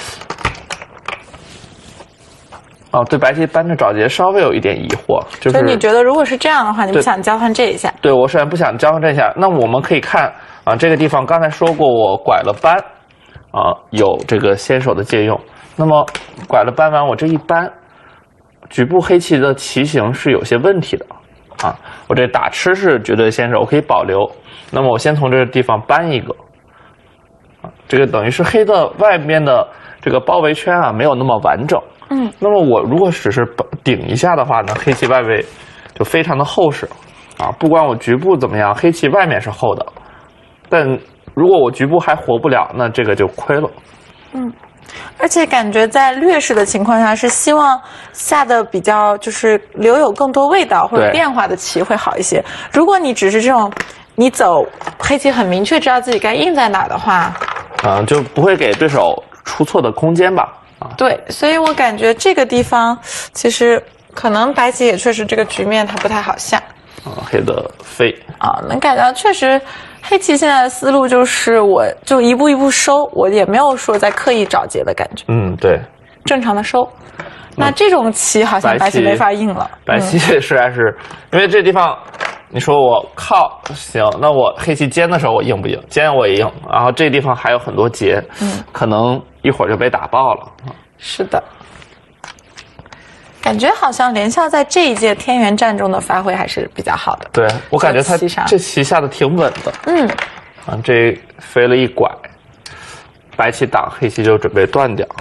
哦，对，白棋搬着找劫稍微有一点疑惑，就是。 所以你觉得如果是这样的话，你不想交换这一下？ 对，我虽然不想交换这一下，那我们可以看啊，这个地方刚才说过，我拐了扳，啊，有这个先手的借用。那么拐了扳完，我这一扳，局部黑棋的棋形是有些问题的啊。我这打吃是绝对先手，我可以保留。那么我先从这个地方扳一个，啊，这个等于是黑的外面的这个包围圈啊没有那么完整。那么我如果只是顶一下的话呢，黑棋外围就非常的厚实，啊，不管我局部怎么样，黑棋外面是厚的，但如果我局部还活不了，那这个就亏了。 而且感觉在劣势的情况下，是希望下的比较就是留有更多味道或者变化的棋会好一些。如果你只是这种，你走黑棋很明确知道自己该应在哪的话， 就不会给对手出错的空间吧。 对，所以我感觉这个地方其实可能白棋也确实这个局面它不太好下。 黑的飞能感觉到确实黑棋现在的思路就是我就一步一步收，我也没有说在刻意找劫的感觉。 对， 正常的收。那这种棋好像白棋没法应了。 白棋实在是因为这地方。你说我靠行，那我黑棋尖的时候我硬不硬？尖我也硬，然后这地方还有很多劫，可能一会儿就被打爆了。 是的，感觉好像连笑在这一届天元战中的发挥还是比较好的。 对，我感觉他这棋下的挺稳的。这飞了一拐，白棋挡黑棋就准备断掉。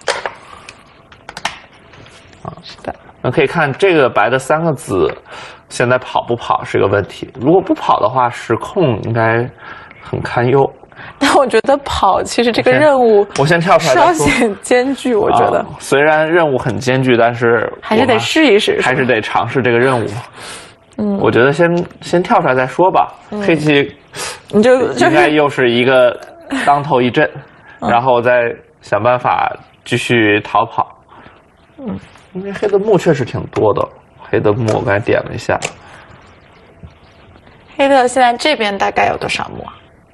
是的。 那可以看这个白的3个子。现在跑不跑是个问题，如果不跑的话，时控应该很堪忧。 但我觉得跑其实这个任务， 我先跳出来稍显艰巨。我觉得虽然任务很艰巨，但是还是得试一试， 还是得尝试这个任务。我觉得先跳出来再说吧。黑棋， 你就应该又是一个当头一阵，然后再想办法继续逃跑。因为黑的目确实挺多的。黑的目我刚才点了一下， 黑的现在这边大概有多少目啊？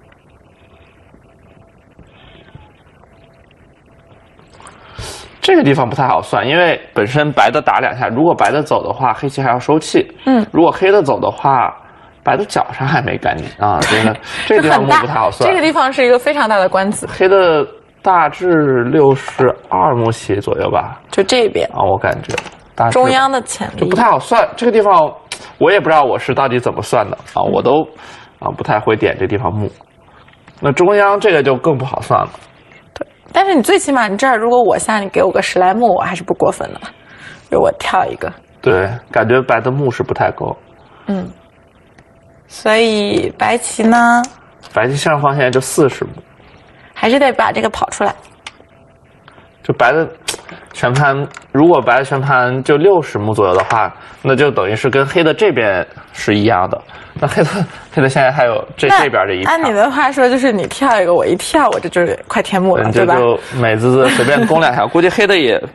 这个地方不太好算，因为本身白的打2下，如果白的走的话，黑棋还要收气。如果黑的走的话，白的脚上还没干净啊，这个地方目不太好算。 这个地方是一个非常大的关子。 黑的大致62目棋左右吧， 就这边啊，我感觉。 中央的潜力就不太好算，这个地方我也不知道我是到底怎么算的啊，我都不太会点这地方目。那中央这个就更不好算了。 对，但是你最起码你这儿如果我下你给我个10来目，我还是不过分的吧？如果我跳一个， 对，感觉白的目是不太够。 所以白棋呢？ 白棋上方现在就40目， 还是得把这个跑出来。 就白的全盘，如果白的全盘就60目左右的话，那就等于是跟黑的这边是一样的。那黑的现在还有这边这一盘。 按你的话说，就是你跳一个，我一跳，我这就是快天目了，对吧？ 就美滋滋随便攻2下，估计黑的也，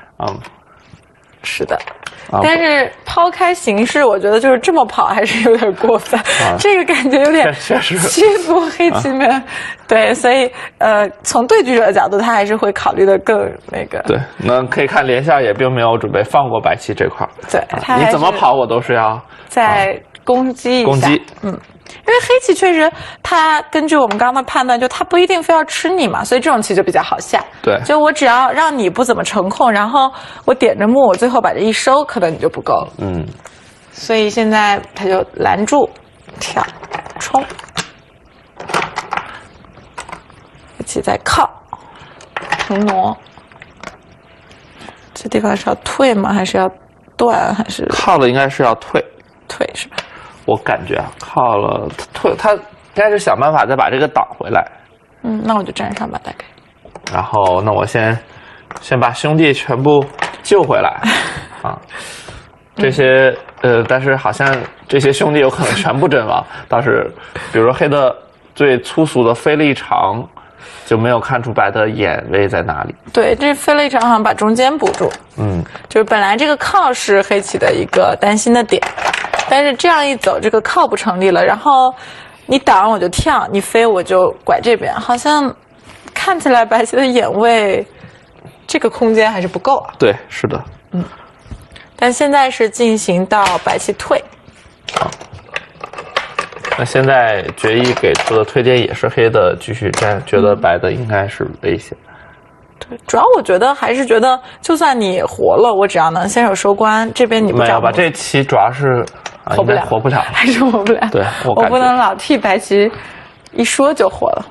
是的。但是抛开形势，我觉得就是这么跑还是有点过分，这个感觉有点欺负黑棋们。对，所以从对局者的角度，他还是会考虑的更那个。 对，那可以看连笑也并没有准备放过白棋这块。 对， 你怎么跑我都是要再攻击一下。 攻击， 因为黑棋确实，它根据我们刚刚的判断，就它不一定非要吃你嘛，所以这种棋就比较好下。 对， 就我只要让你不怎么成控，然后我点着目，我最后把这一收，可能你就不够了。所以现在他就拦住，跳，冲，黑棋再靠，腾挪。这地方是要退吗？还是要断？还是靠了？应该是要退。 退是吧？ 我感觉靠了退，他应该是想办法再把这个挡回来。 那我就站上吧，大概。 然后，那我先把兄弟全部救回来啊。这些但是好像这些兄弟有可能全部阵亡。倒是，比如说黑的最粗俗的飞了一长，就没有看出白的眼位在哪里。 对，这飞了一长好像把中间补住。就是本来这个靠是黑棋的一个担心的点，但是这样一走，这个靠不成立了。然后你挡我就跳，你飞我就拐这边，好像看起来白棋的眼位这个空间还是不够啊。 对，是的。 但现在是进行到白棋退。 那现在决议给出的推荐也是黑的继续战，觉得白的应该是危险。 对，主要我觉得还是觉得，就算你活了，我只要能先手收官，这边你不没有吧？这棋主要是活不了， 活不了， 还是活不了。 对，我不能老替白棋一说就活了。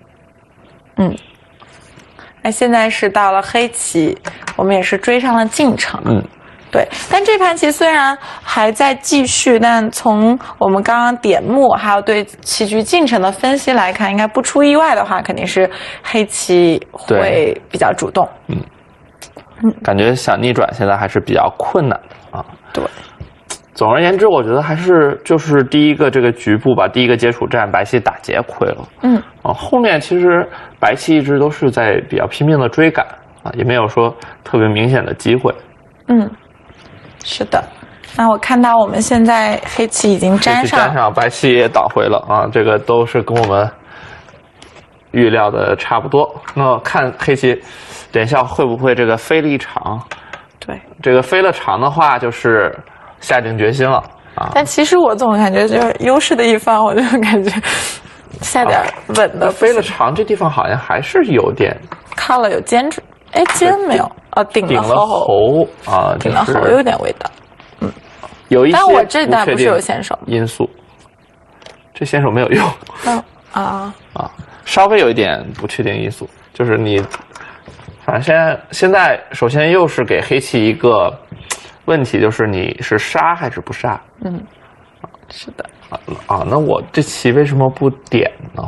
那现在是到了黑棋，我们也是追上了进程。对，但这盘棋虽然还在继续，但从我们刚刚点目还有对棋局进程的分析来看，应该不出意外的话，肯定是黑棋会比较主动。 感觉想逆转现在还是比较困难啊。 对， 总而言之，我觉得还是就是第一个这个局部吧，第一个接触战白棋打劫亏了。后面其实白棋一直都是在比较拼命的追赶啊，也没有说特别明显的机会。 是的，那我看到我们现在黑棋已经粘上， 白棋也倒回了啊，这个都是跟我们预料的差不多。那看黑棋连笑会不会这个飞了一长？ 对， 这个飞了长的话，就是下定决心了啊。 但其实我总感觉就是优势的一方，我就感觉下点稳的。 飞了长这地方好像还是有点靠了，有尖住，哎，尖没有。顶了喉啊， 顶了喉有点味道。 有一些但我这代不是有先手因素，这先手没有用。稍微有一点不确定因素，就是你，反正现在首先又是给黑棋一个问题，就是你是杀还是不杀？ 是的。 那我这棋为什么不点呢？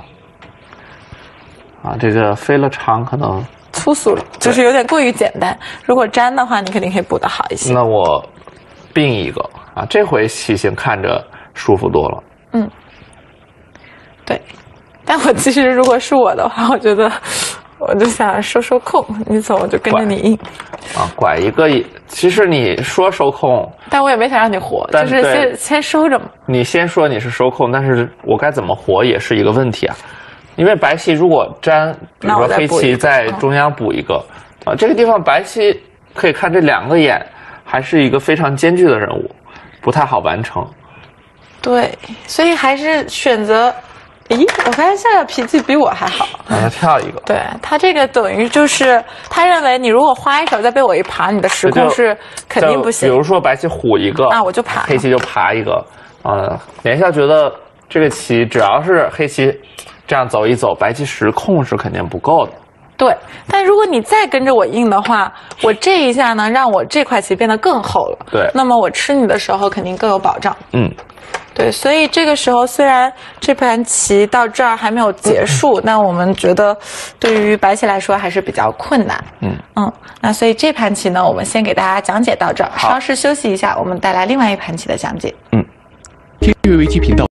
这个飞了长可能粗俗了，就是有点过于简单。如果粘的话，你肯定可以补得好一些。 那我并一个这回棋形看着舒服多了。 对。但我其实如果是我的话，我觉得我就想收控，你走我就跟着你硬。 拐一个，其实你说收控， 但我也没想让你活，就是先收着嘛。你先说你是收控，但是我该怎么活也是一个问题啊。因为白棋如果粘，比如说黑棋在中央补一个，这个地方白棋可以看这两个眼还是一个非常艰巨的任务，不太好完成。 对，所以还是选择。咦，我发现夏夏脾气比我还好。 让他跳一个。 对，他这个等于就是他认为你如果花一手再被我一爬，你的时控是肯定不行。 比如说白棋虎一个， 我就爬， 黑棋就爬一个。连笑觉得这个棋只要是黑棋这样走一走，白棋时控是肯定不够的。 对，但如果你再跟着我硬的话，我这一下呢，让我这块棋变得更厚了。 对， 那么我吃你的时候肯定更有保障。对，所以这个时候虽然这盘棋到这儿还没有结束，但我们觉得对于白棋来说还是比较困难。那所以这盘棋呢，我们先给大家讲解到这儿，稍事休息一下，我们带来另外一盘棋的讲解。 天悦围棋频道。